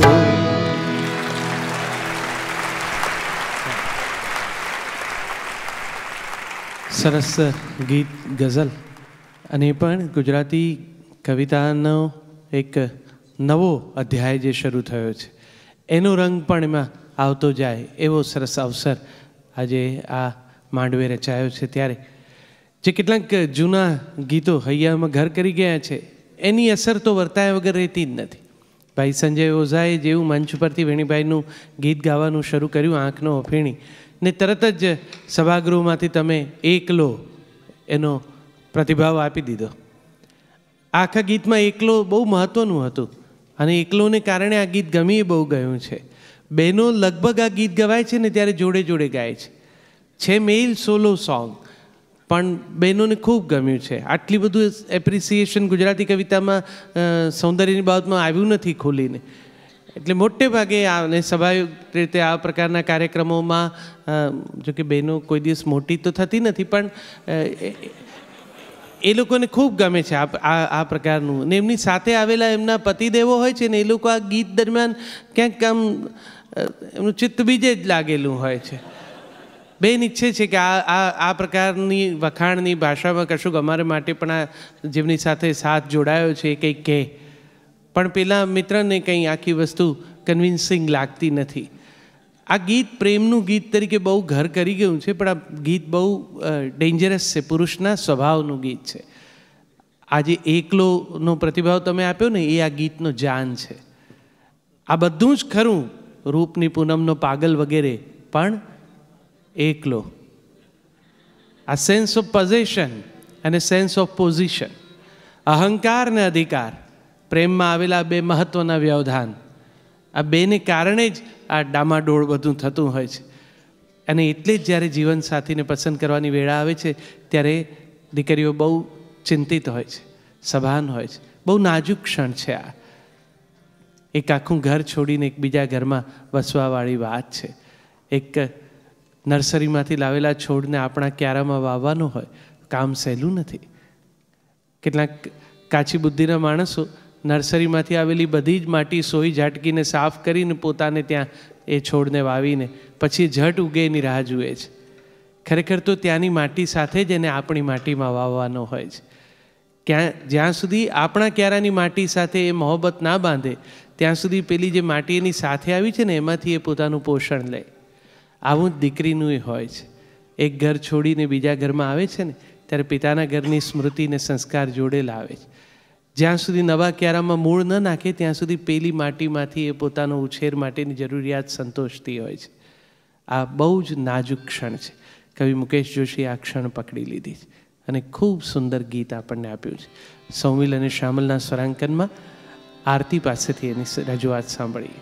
સરસ ગીત ગઝલ, અને એ પણ ગુજરાતી કવિતાનો એક નવો અધ્યાય જે શરૂ થયો છે એનો રંગ પણ એમાં આવતો જાય એવો સરસ અવસર આજે આ માંડવે રચાયો છે. ત્યારે જે કેટલાક જૂના ગીતો હૈયામાં ઘર કરી ગયા છે એની અસર તો વર્તાયા વગર રહેતી જ નથી. ભાઈ સંજય ઓઝાએ જેવું મંચ પરથી વેણીભાઈનું ગીત ગાવાનું શરૂ કર્યું, આંખનો અફીણી, ને તરત જ સભાગૃહમાંથી તમે એકલો એનો પ્રતિભાવ આપી દીધો. આખા ગીતમાં એકલો બહુ મહત્ત્વનું હતું, અને એકલોને કારણે આ ગીત ગમી બહુ ગયું છે. બહેનો લગભગ આ ગીત ગવાય છે ને ત્યારે જોડે જોડે ગાય છે મેલ સોલો સોંગ, પણ બહેનોને ખૂબ ગમ્યું છે. આટલી બધું એપ્રિસિએશન ગુજરાતી કવિતામાં સૌંદર્યની બાબતમાં આવ્યું નથી ખોલીને, એટલે મોટે ભાગે અને સ્વાભાવિક રીતે આ પ્રકારના કાર્યક્રમોમાં જો કે બહેનો કોઈ દિવસ મોટી તો થતી નથી, પણ એ લોકોને ખૂબ ગમે છે આ પ્રકારનું. ને એમની સાથે આવેલા એમના પતિદેવો હોય છે ને એ લોકો આ ગીત દરમિયાન ક્યાંક આમ એમનું ચિત્ત બીજે જ લાગેલું હોય છે. બેન ઈચ્છે છે કે આ પ્રકારની વખાણની ભાષામાં કશુંક અમારે માટે પણ આ જેમની સાથે સાથ જોડાયો છે એ કંઈક કહે, પણ પેલા મિત્રને કંઈ આખી વસ્તુ કન્વિન્સિંગ લાગતી નથી. આ ગીત પ્રેમનું ગીત તરીકે બહુ ઘર કરી ગયું છે, પણ આ ગીત બહુ ડેન્જરસ છે, પુરુષના સ્વભાવનું ગીત છે. આજે એકલોનો પ્રતિભાવ તમે આપ્યો ને એ આ ગીતનો જાન છે. આ બધું જ ખરું, રૂપની પૂનમનો પાગલ વગેરે, પણ એકલો. આ સેન્સ ઓફ પોઝેશન અને સેન્સ ઓફ પોઝિશન, અહંકાર ને અધિકાર, પ્રેમમાં આવેલા બે મહત્ત્વના વ્યવધાન, આ બેને કારણે જ આ ડામાડોળ બધું થતું હોય છે. અને એટલે જ જ્યારે જીવનસાથીને પસંદ કરવાની વેળા આવે છે ત્યારે દીકરીઓ બહુ ચિંતિત હોય છે, સભાન હોય છે. બહુ નાજુક ક્ષણ છે આ. એક આખું ઘર છોડીને એકબીજા ઘરમાં વસવાવાળી વાત છે. એક નર્સરીમાંથી લાવેલા છોડને આપણા ક્યારામાં વાવવાનો હોય, કામ સહેલું નથી. કેટલાક કાચી બુદ્ધિના માણસો નર્સરીમાંથી આવેલી બધી જ માટી સોઈ ઝાટકીને સાફ કરીને પોતાને ત્યાં એ છોડને વાવીને પછી ઝટ ઉગે એની રાહ જુએ છે. ખરેખર તો ત્યાંની માટી સાથે જ એને આપણી માટીમાં વાવવાનો હોય છે. જ્યાં સુધી આપણા ક્યારાની માટી સાથે એ મોહબ્બત ના બાંધે ત્યાં સુધી પેલી જે માટી એની સાથે આવી છે ને એમાંથી એ પોતાનું પોષણ લે. આવું જ દીકરીનું એ હોય છે. એક ઘર છોડીને બીજા ઘરમાં આવે છે ને ત્યારે પિતાના ઘરની સ્મૃતિને સંસ્કાર જોડેલા આવે છે. જ્યાં સુધી નવા ક્યારામાં મૂળ ન નાખે ત્યાં સુધી પેલી માટીમાંથી એ પોતાનો ઉછેર માટેની જરૂરિયાત સંતોષતી હોય છે. આ બહુ જ નાજુક ક્ષણ છે. કવિ મુકેશ જોશીએ આ ક્ષણ પકડી લીધી છે અને ખૂબ સુંદર ગીત આપણને આપ્યું છે. સૌમિલ અને શ્યામલના સ્વરાંકનમાં આરતી પાસેથી એની રજૂઆત સાંભળીએ.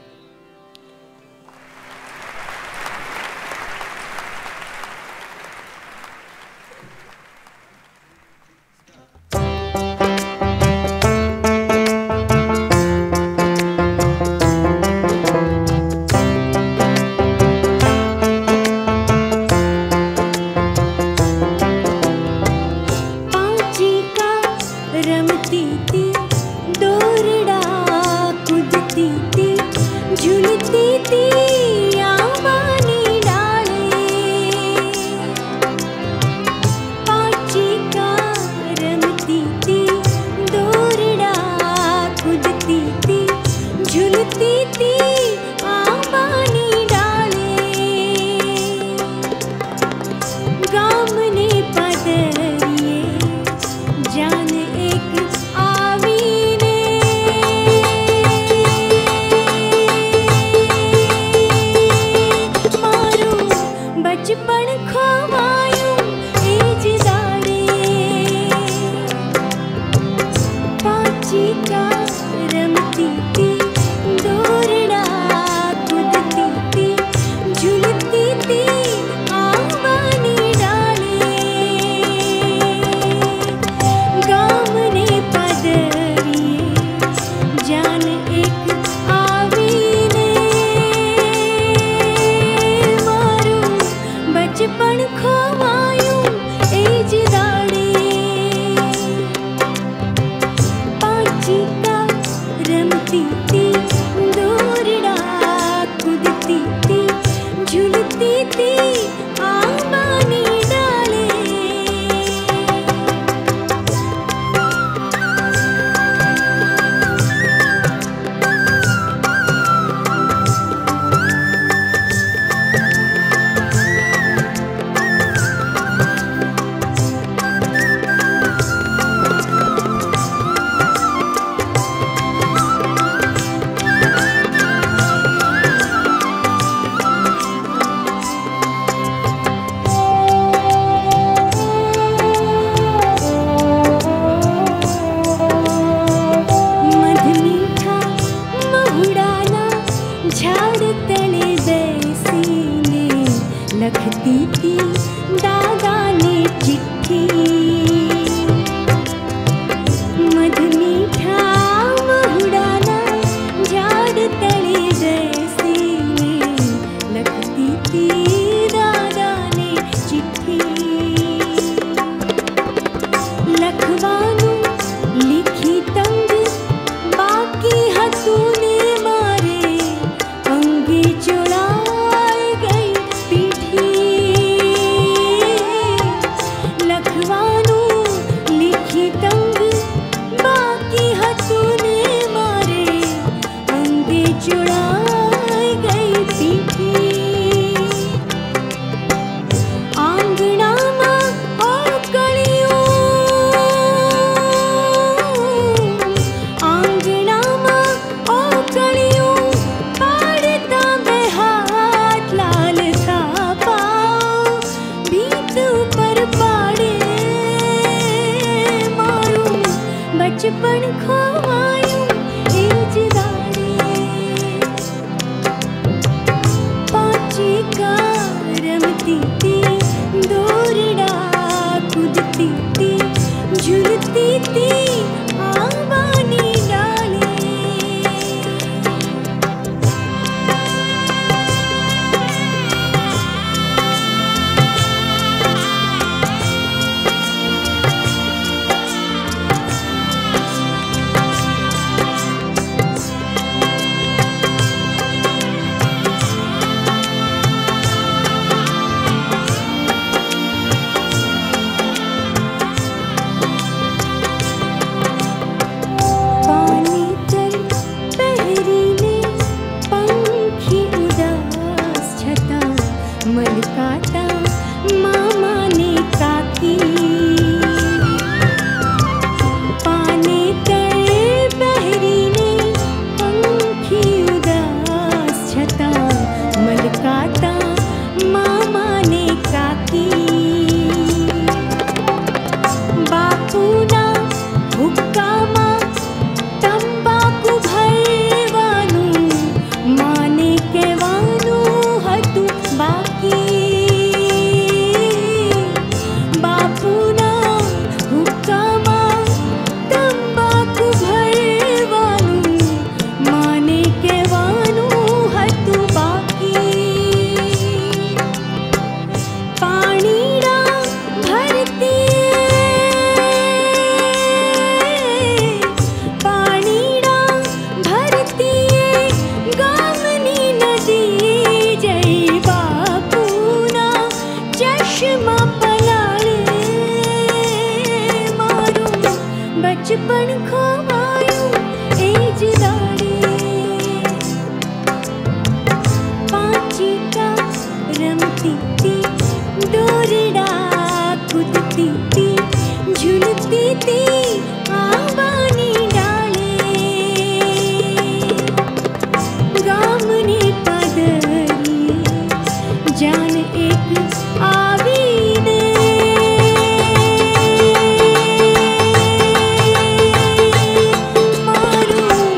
કાતા મામાને કાકી બાપુના હુક્કામાં તંબાકુ ભરવાનું માને કહેવાનું હતું બાકી બાપુના હુક્કામાં તંબાકુ ભરવાનું માને કહેવાનું હતું બાકી પાણીડા ભરતી ગામની નદી જઈ બાપુના ચશ્મા પલાળે મારું બચપણ ખોવાયું એ જ દાડે પાંચિકા રમતી તી દોરડા કૂદતી તી ઝૂલતી તી આંબાની ડાળે ગામની પદરી જાન એક આવીને મારું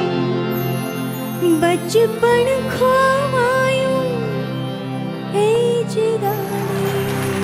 બચપણ ખોવાયું એ જ દાડે.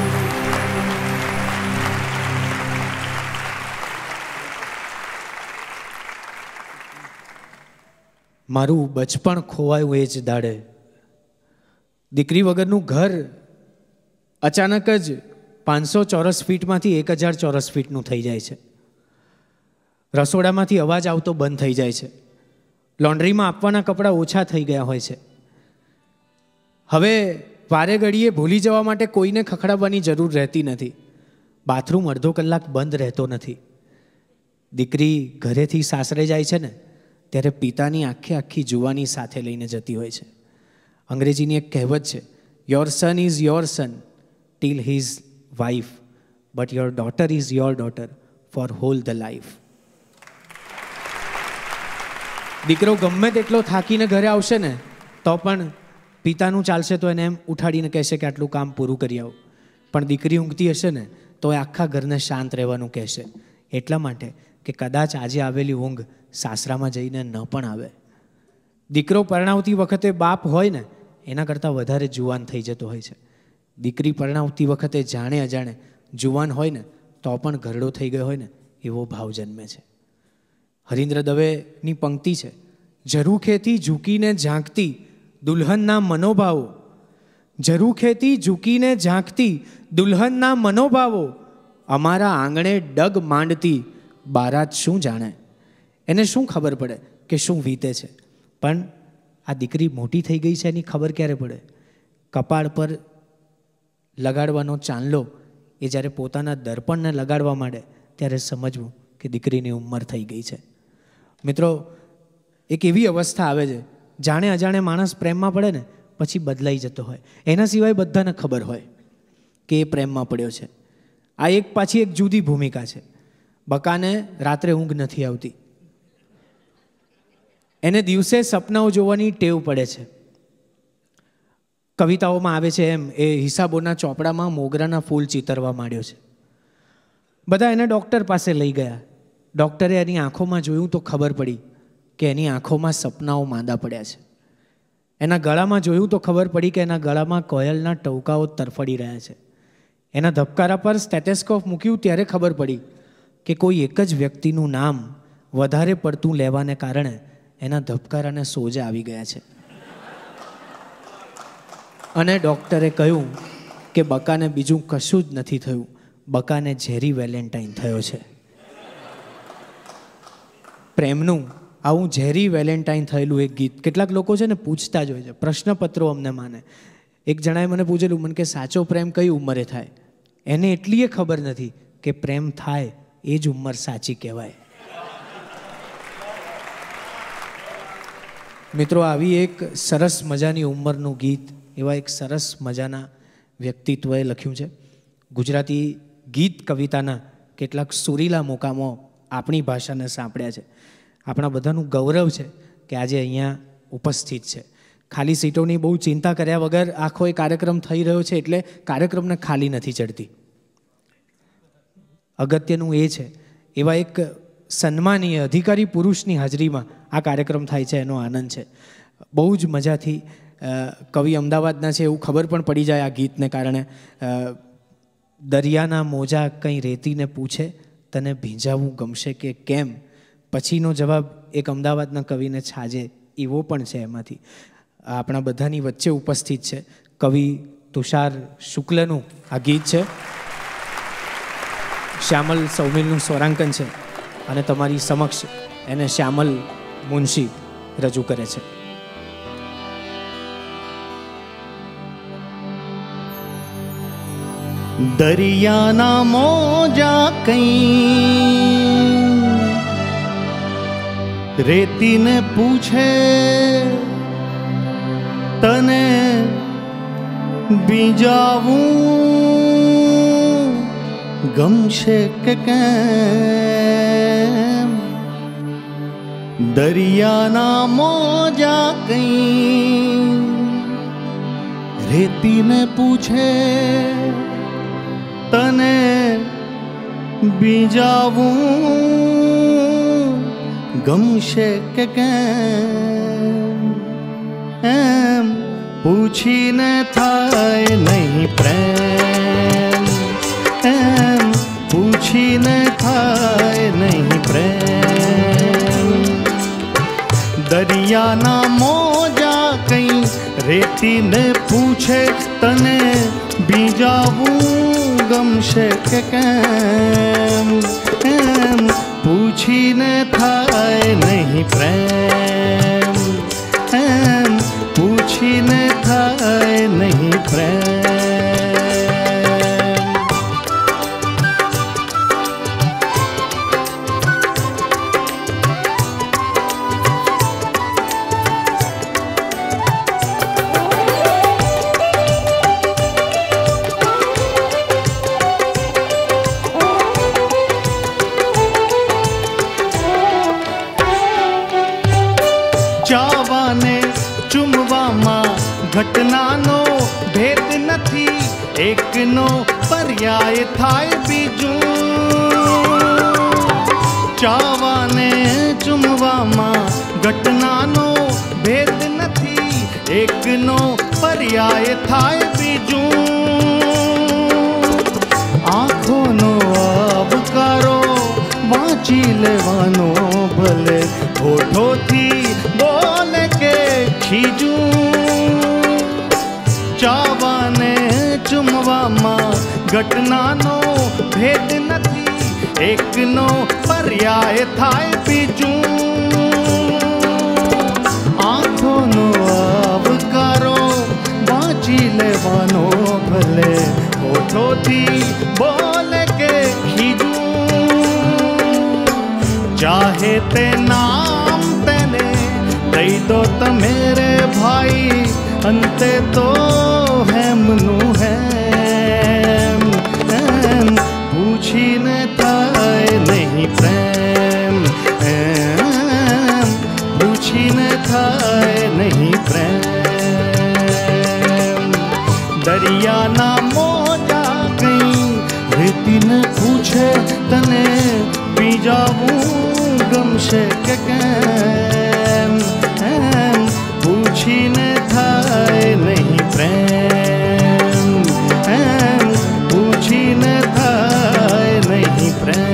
મારું બચપણ ખોવાયું એ જ દાડે. દીકરી વગરનું ઘર અચાનક જ 500 ચોરસ ફીટમાંથી 1000 ચોરસ ફીટનું થઈ જાય છે. રસોડામાંથી અવાજ આવતો બંધ થઈ જાય છે. લોન્ડ્રીમાં આપવાના કપડાં ઓછા થઈ ગયા હોય છે. હવે વારે ઘડીએ ભૂલી જવા માટે કોઈને ખખડાવવાની જરૂર રહેતી નથી. બાથરૂમ અડધો કલાક બંધ રહેતો નથી. દીકરી ઘરેથી સાસરે જાય છે ને ત્યારે પિતાની આખી જુવાની સાથે લઈને જતી હોય છે. અંગ્રેજીની એક કહેવત છે, your son is your son till his wife but your daughter is your daughter for whole the life. દીકરો ગમે તેટલો થાકીને ઘરે આવશે ને તો પણ પિતાનું ચાલશે તો એને એમ ઉઠાડીને કહેશે કે આટલું કામ પૂરું કરી આવો. પણ દીકરી ઊંઘતી હશે ને તો એ આખા ઘરને શાંત રહેવાનું કહેશે. એટલા માટે કે કદાચ આજે આવેલી ઊંઘ સાસરામાં જઈને ન પણ આવે. દીકરો પરણાવતી વખતે બાપ હોય ને એના કરતાં વધારે જુવાન થઈ જતો હોય છે. દીકરી પરણાવતી વખતે જાણે અજાણે જુવાન હોય ને તો પણ ઘરડો થઈ ગયો હોય ને એવો ભાવ જન્મે છે. હરીન્દ્ર દવેની પંક્તિ છે, ઝરૂખેથી ઝૂકીને ઝાંકતી દુલ્હનના મનોભાવો, ઝરૂખેથી ઝૂકીને ઝાંકતી દુલ્હનના મનોભાવો, અમારા આંગણે ડગ માંડતી બારાત શું જાણે. એને શું ખબર પડે કે શું વીતે છે. પણ આ દીકરી મોટી થઈ ગઈ છે એની ખબર ક્યારે પડે? કપાળ પર લગાડવાનો ચાંદલો એ જ્યારે પોતાના દર્પણને લગાડવા માંડે ત્યારે સમજવું કે દીકરીની ઉંમર થઈ ગઈ છે. મિત્રો, એક એવી અવસ્થા આવે છે જાણે અજાણે માણસ પ્રેમમાં પડે ને પછી બદલાઈ જતો હોય. એના સિવાય બધાને ખબર હોય કે એ પ્રેમમાં પડ્યો છે. આ એક પાછી એક જુદી ભૂમિકા છે. બકાને રાત્રે ઊંઘ નથી આવતી, એને દિવસે સપનાઓ જોવાની ટેવ પડે છે. કવિતાઓમાં આવે છે એમ એ હિસાબોના ચોપડામાં મોગરાના ફૂલ ચિતરવા માંડ્યો છે. બધા એને ડૉક્ટર પાસે લઈ ગયા. ડૉક્ટરે એની આંખોમાં જોયું તો ખબર પડી કે એની આંખોમાં સપનાઓ માંદા પડ્યા છે. એના ગળામાં જોયું તો ખબર પડી કે એના ગળામાં કોયલના ટહુકાઓ તરફડી રહ્યા છે. એના ધબકારા પર સ્ટેથેસ્કોપ મૂક્યું ત્યારે ખબર પડી કે કોઈ એક જ વ્યક્તિનું નામ વધારે પડતું લેવાને કારણે એના ધબકારાને સોજા આવી ગયા છે. અને ડૉક્ટરે કહ્યું કે બકાને બીજું કશું જ નથી થયું, બકાને ઝેરી વેલેન્ટાઇન થયો છે. પ્રેમનું આવું ઝેરી વેલેન્ટાઇન થયેલું એક ગીત કેટલાક લોકો છે ને પૂછતા જ હોય છે, પ્રશ્નપત્રો અમને માને. એક જણાએ મને પૂછેલું, મને કે સાચો પ્રેમ કઈ ઉંમરે થાય? એને એટલી ખબર નથી કે પ્રેમ થાય એ જ ઉંમર સાચી કહેવાય. મિત્રો, આવી એક સરસ મજાની ઉંમરનું ગીત એવા એક સરસ મજાના વ્યક્તિત્વએ લખ્યું છે. ગુજરાતી ગીત કવિતાના કેટલાક સુરીલા મુકામો આપણી ભાષાને સાંપડ્યા છે. આપણા બધાનું ગૌરવ છે કે આજે અહીંયા ઉપસ્થિત છે. ખાલી સીટોની બહુ ચિંતા કર્યા વગર આખો એ કાર્યક્રમ થઈ રહ્યો છે એટલે કાર્યક્રમને ખાલી નથી ચડતી. અગત્યનું એ છે એવા એક સન્માનીય અધિકારી પુરુષની હાજરીમાં આ કાર્યક્રમ થાય છે એનો આનંદ છે. બહુ જ મજાથી કવિ અમદાવાદના છે એવું ખબર પણ પડી જાય આ ગીતને કારણે. દરિયાના મોજા કંઈ રેતીને પૂછે તને ભીંજાવું ગમશે કે કેમ, પછીનો જવાબ એક અમદાવાદના કવિને છાજે એવો પણ છે એમાંથી. આપણા બધાની વચ્ચે ઉપસ્થિત છે કવિ તુષાર શુક્લનું આ ગીત છે. શ્યામલ સૌમિલનું સ્વરાંકન છે અને તમારી સમક્ષ એને શ્યામલ મુનશી રજૂ કરે છે. દરિયાના મોજા કઈ રેતીને પૂછે તને બીજાવું ગમશે કે કેમ. દરિયાના મોજા કઈ રેતીને પૂછે તને બીજાવું ગમશે કે કેમ. એમ પૂછીને થાય નહીં પ્રેમ, એમ પૂછીને થાય નહીં પ્રેમ. દરિયાના મોજા કઈ રેતીને પૂછે તને બીજાવું ગમશે કે કેમ. એમ પૂછીને થાય નહીં પ્રેમ, એમ પૂછીને થાય નહીં પ્રેમ. ઘટનાનો ભેદ નથી, એકનો પર્યાય થાય બીજું. ચાવાને ચૂમવામાં ઘટનાનો ભેદ નથી, એકનો પર્યાય થાય બીજું. આંખોનો આવકારો વાંચી લેવાનો ભલે હોઠોથી બોલે કે ખીજું. ચાવાને ચૂમવામાં ઘટનાનો ભેદ નથી, એકનો પર્યાય થાય બીજું. આંખોનો આવકારો વાંચી લેવાનો ભલે હોઠોથી બોલે કે ખીજું. ચાહે તે નામ તેને દઈ દો તમે રે ભાઈ, અંતે તો હેમનું હેમ. એમ પૂછીને થાય નહીં પ્રેમ, એમ પૂછીને થાય નહીં પ્રેમ. દરિયાના મોજા કઈ રેતીને પૂછે તને બીજાવું ગમશે કે કેમ. એમ પૂછીને થાય નહીં પ્રેમ, એમ પૂછીને થાય નહીં પ્રેમ.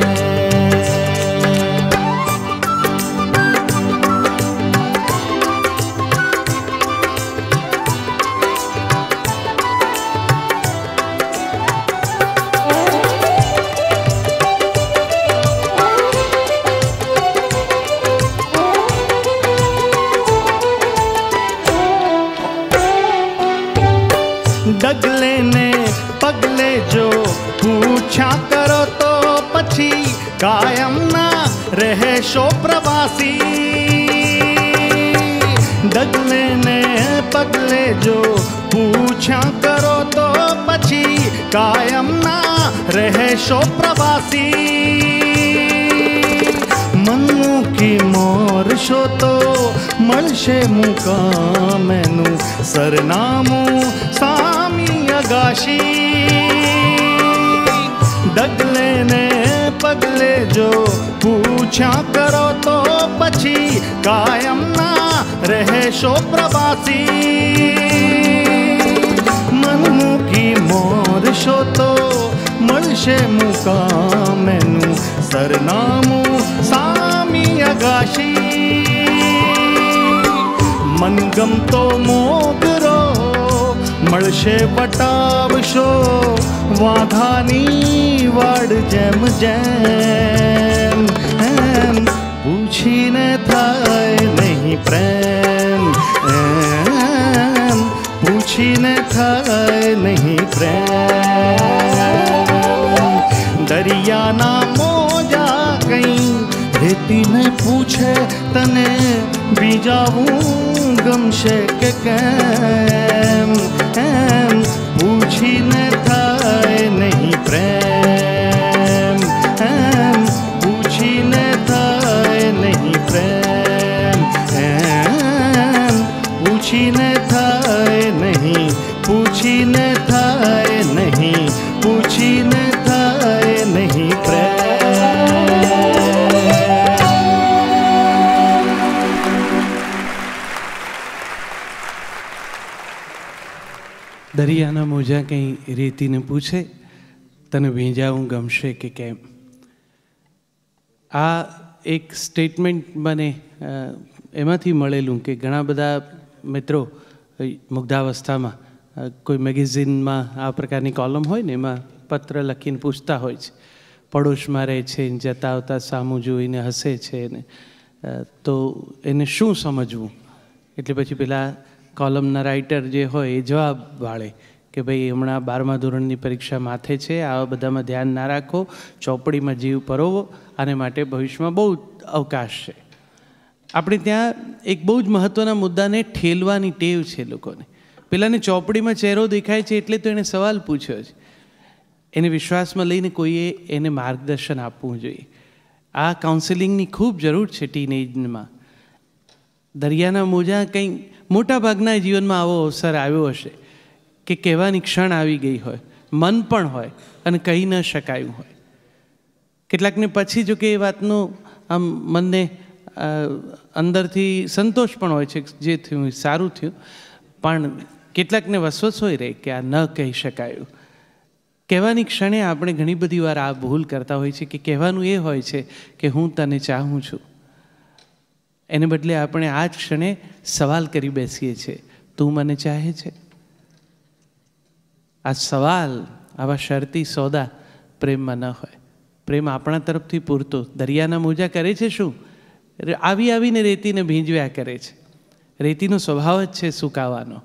ડગલે ને પગલે જો પૂછા કરો તો પછી કાયમના રહેશો પ્રવાસી. ડગલે ને પગલે જો પૂછા કરો તો પછી કાયમના રહેશો પ્રવાસી. મન મૂકી મોરશો તો મળશે મુકામ એનું સરનામું સામી અગાશી. ડગલે ને પગલે જો પૂછ્યા કરો તો પછી કાયમના રહેશો પ્રવાસી. મન મૂકી મોરશો તો મળશે મુકામ એનું સરનામું સામી અગાશી. મનગમતો મોગરો મળશે વટાવશો વાઘાની વાડ જેમ જેમ. એમ પૂછીને થાય નહીં પ્રેમ, એમ પૂછીને થાય નહીં પ્રેમ. દરિયાના મોજા કઈ રેતીને પૂછે તને બીજાવું ગમશે કે કેમ. એમ પૂછીને થાય નહીં પ્રેમ, એમ પૂછીને થાય નહીં પ્રેમ. એમ પૂછીને થાય નહીં, પૂછીને થાય નહીં, પૂછીને થાય નહીં પ્રેમ. દરિયાના મોજા કંઈ રેતીને પૂછે તને ભીંજાવું ગમશે કે કેમ. આ એક સ્ટેટમેન્ટ મને એમાંથી મળેલું કે ઘણા બધા મિત્રો મુગ્ધાવસ્થામાં કોઈ મેગેઝિનમાં આ પ્રકારની કોલમ હોય ને એમાં પત્ર લખીને પૂછતા હોય છે. પડોશમાં રહે છે, જતા આવતા સામું જોઈને હસે છે ને તો એને શું સમજવું. એટલે પછી પેલા કોલમના રાઇટર જે હોય એ જવાબ વાળે કે ભાઈ હમણાં 12મા ધોરણની પરીક્ષા માથે છે, આવા બધામાં ધ્યાન ના રાખો, ચોપડીમાં જીવ પરોવો, આને માટે ભવિષ્યમાં બહુ અવકાશ છે. આપણે ત્યાં એક બહુ જ મહત્ત્વના મુદ્દાને ઠેલવાની ટેવ છે લોકોને. પેલાને ચોપડીમાં ચહેરો દેખાય છે એટલે તો એણે સવાલ પૂછ્યો છે. એને વિશ્વાસમાં લઈને કોઈએ એને માર્ગદર્શન આપવું જોઈએ. આ કાઉન્સેલિંગની ખૂબ જરૂર છે ટીનેજમાં. દરિયાના મોજા કંઈ મોટાભાગના જીવનમાં આવો અવસર આવ્યો હશે કે કહેવાની ક્ષણ આવી ગઈ હોય, મન પણ હોય અને કહી ન શકાયું હોય. કેટલાકને પછી જો કે એ વાતનો આમ મનને અંદરથી સંતોષ પણ હોય છે જે થયું સારું થયું, પણ કેટલાકને વસવસો રહે કે આ ન કહી શકાયું. કહેવાની ક્ષણે આપણે ઘણી બધી વાર આ ભૂલ કરતા હોય છે કે કહેવાનું એ હોય છે કે હું તને ચાહું છું. એને બદલે આપણે આ જ ક્ષણે સવાલ કરી બેસીએ છીએ, તું મને ચાહે છે? આ સવાલ આવા શરતી સોદા પ્રેમમાં ન હોય. પ્રેમ આપણા તરફથી પૂરતો. દરિયાના મોજા કરે છે શું? આવી આવીને રેતીને ભીંજવ્યા કરે છે. રેતીનો સ્વભાવ જ છે સુકાવાનો.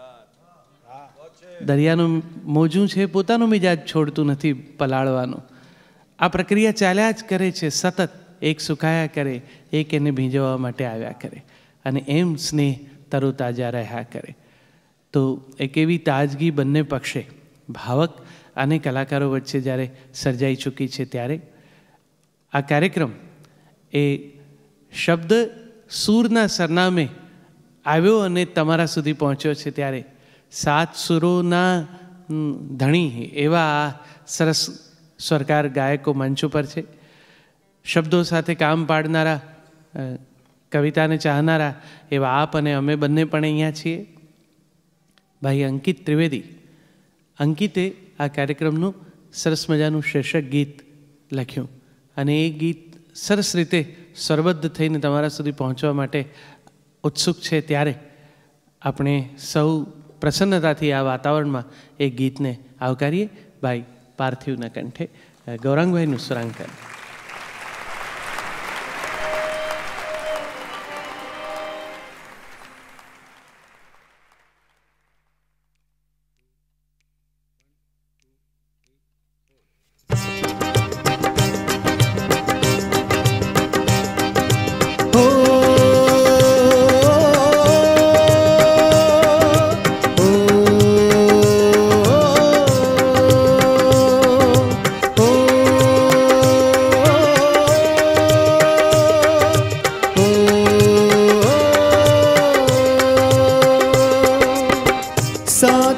દરિયાનું મોજું છે પોતાનો મિજાજ છોડતું નથી પલાળવાનું. આ પ્રક્રિયા ચાલ્યા જ કરે છે સતત. એક સુકાયા કરે, એક એને ભીંજવવા માટે આવ્યા કરે અને એમ સ્નેહ તરોતાજા રહ્યા કરે. તો એક એવી તાજગી બંને પક્ષે ભાવક અને કલાકારો વચ્ચે જ્યારે સર્જાઈ ચૂકી છે ત્યારે આ કાર્યક્રમ એ શબ્દ સૂરના સરનામે આવ્યો અને તમારા સુધી પહોંચ્યો છે. ત્યારે 7 સુરોના ધણી એવા આ સરસ સ્વરકાર ગાયકો મંચ ઉપર છે. શબ્દો સાથે કામ પાડનારા, કવિતાને ચાહનારા એવા આપ અને અમે બંને પણ અહીંયા છીએ. ભાઈ અંકિત ત્રિવેદી, અંકિતે આ કાર્યક્રમનું સરસ મજાનું શીર્ષક ગીત લખ્યું અને એ ગીત સરસ રીતે સ્વરબદ્ધ થઈને તમારા સુધી પહોંચવા માટે ઉત્સુક છે. ત્યારે આપણે સૌ પ્રસન્નતાથી આ વાતાવરણમાં એ ગીતને આવકારીએ. ભાઈ પાર્થિવના કંઠે ગૌરાંગભાઈનું સુરાંકન.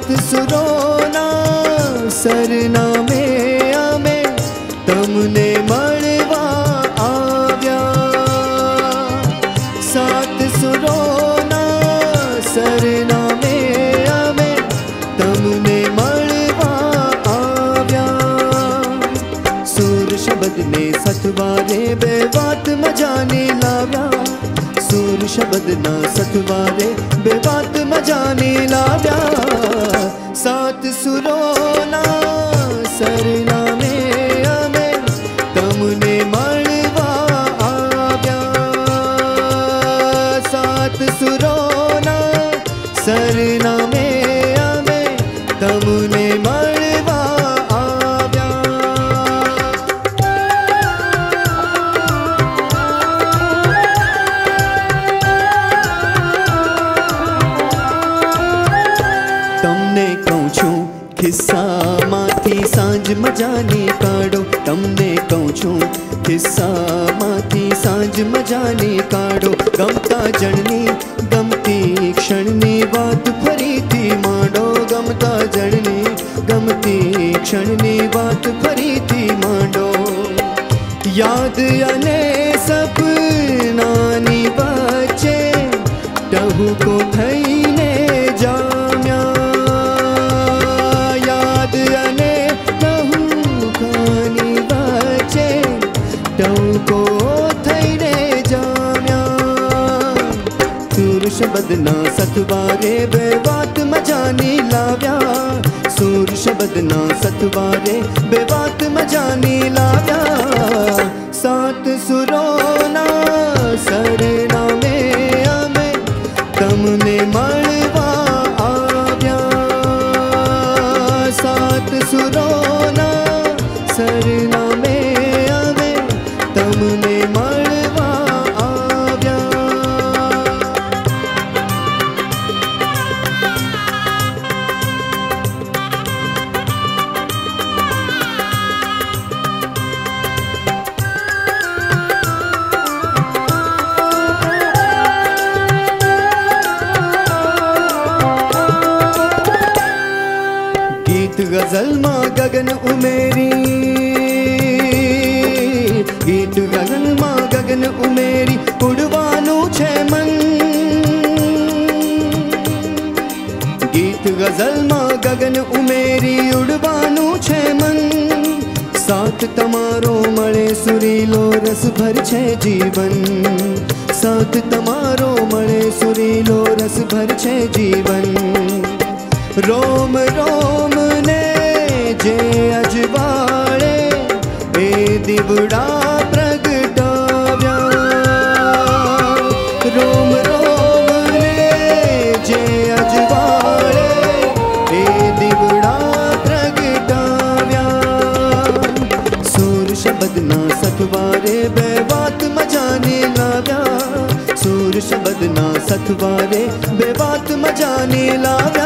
સુરોના સરનામે અમે તમને મળવા આવ્યા. સાત સુરોના સરનામે અમે તમને મળવા આવ્યા. સુર શબ્દને સથવારે બે વાત મજાની લાવ્યા. સુર શબ્દના સથવારે બે વાત મજાની લાવ્યા. સાત સુરોના સરનામે અમે તમને મળવા આવ્યા. સાત સુરોના સરનામે અમે તમને મળવા આવ્યા. તમને કહું છું ખિસ્સામાંથી સાંજ મજાની કાઢો. તમને કહું છું ખિસ્સામાંથી સાંજ મજાની કાઢો. ગમતા જણની ગમતી ક્ષણની વાત ફરીથી માંડો. ગમતા જણની ગમતી ક્ષણની વાત ફરીથી માંડો. યાદ અને સપનાની વચ્ચે ટહુકો થઈને જામ્યા. યાદ અને ટહુકાની વચ્ચે ટહુકો થઈને જામ્યા. સુર શબ્દના સથવારે બે વાત મજાની લાવ્યા. સુર શબ્દના સથવારે બે વાત મજાની લાવ્યા. સાત સુરોના સરનામે અમે તમને મળવા આવ્યા. સાત સુરોના સરનામે અમે તમને મળવા આવ્યા. ગીત ગઝલમાં ગગન ઉમેરી. ગીત ગગનમાં ગગન ઉમેરી ઉડવાનું છે મન. ગીત ગઝલમાં ગગન ઉમેરી ઉડવાનું છે મન. સાથ તમારો મળે સુરીલો રસભર છે જીવન. સાથ તમારો મળે સુરીલો રસભર છે જીવન. રોમ રોમ ને જે અજવાળે એ દીવડા પ્રગટાવ્યા. રોમ રોમ ને જે અજવાળે એ દીવડા પ્રગટાવ્યા. સુર શબ્દના સથવારે બે વાત મજાની લાવ્યા. સુર શબ્દના સથવારે બે વાત મજાની લાવ્યા.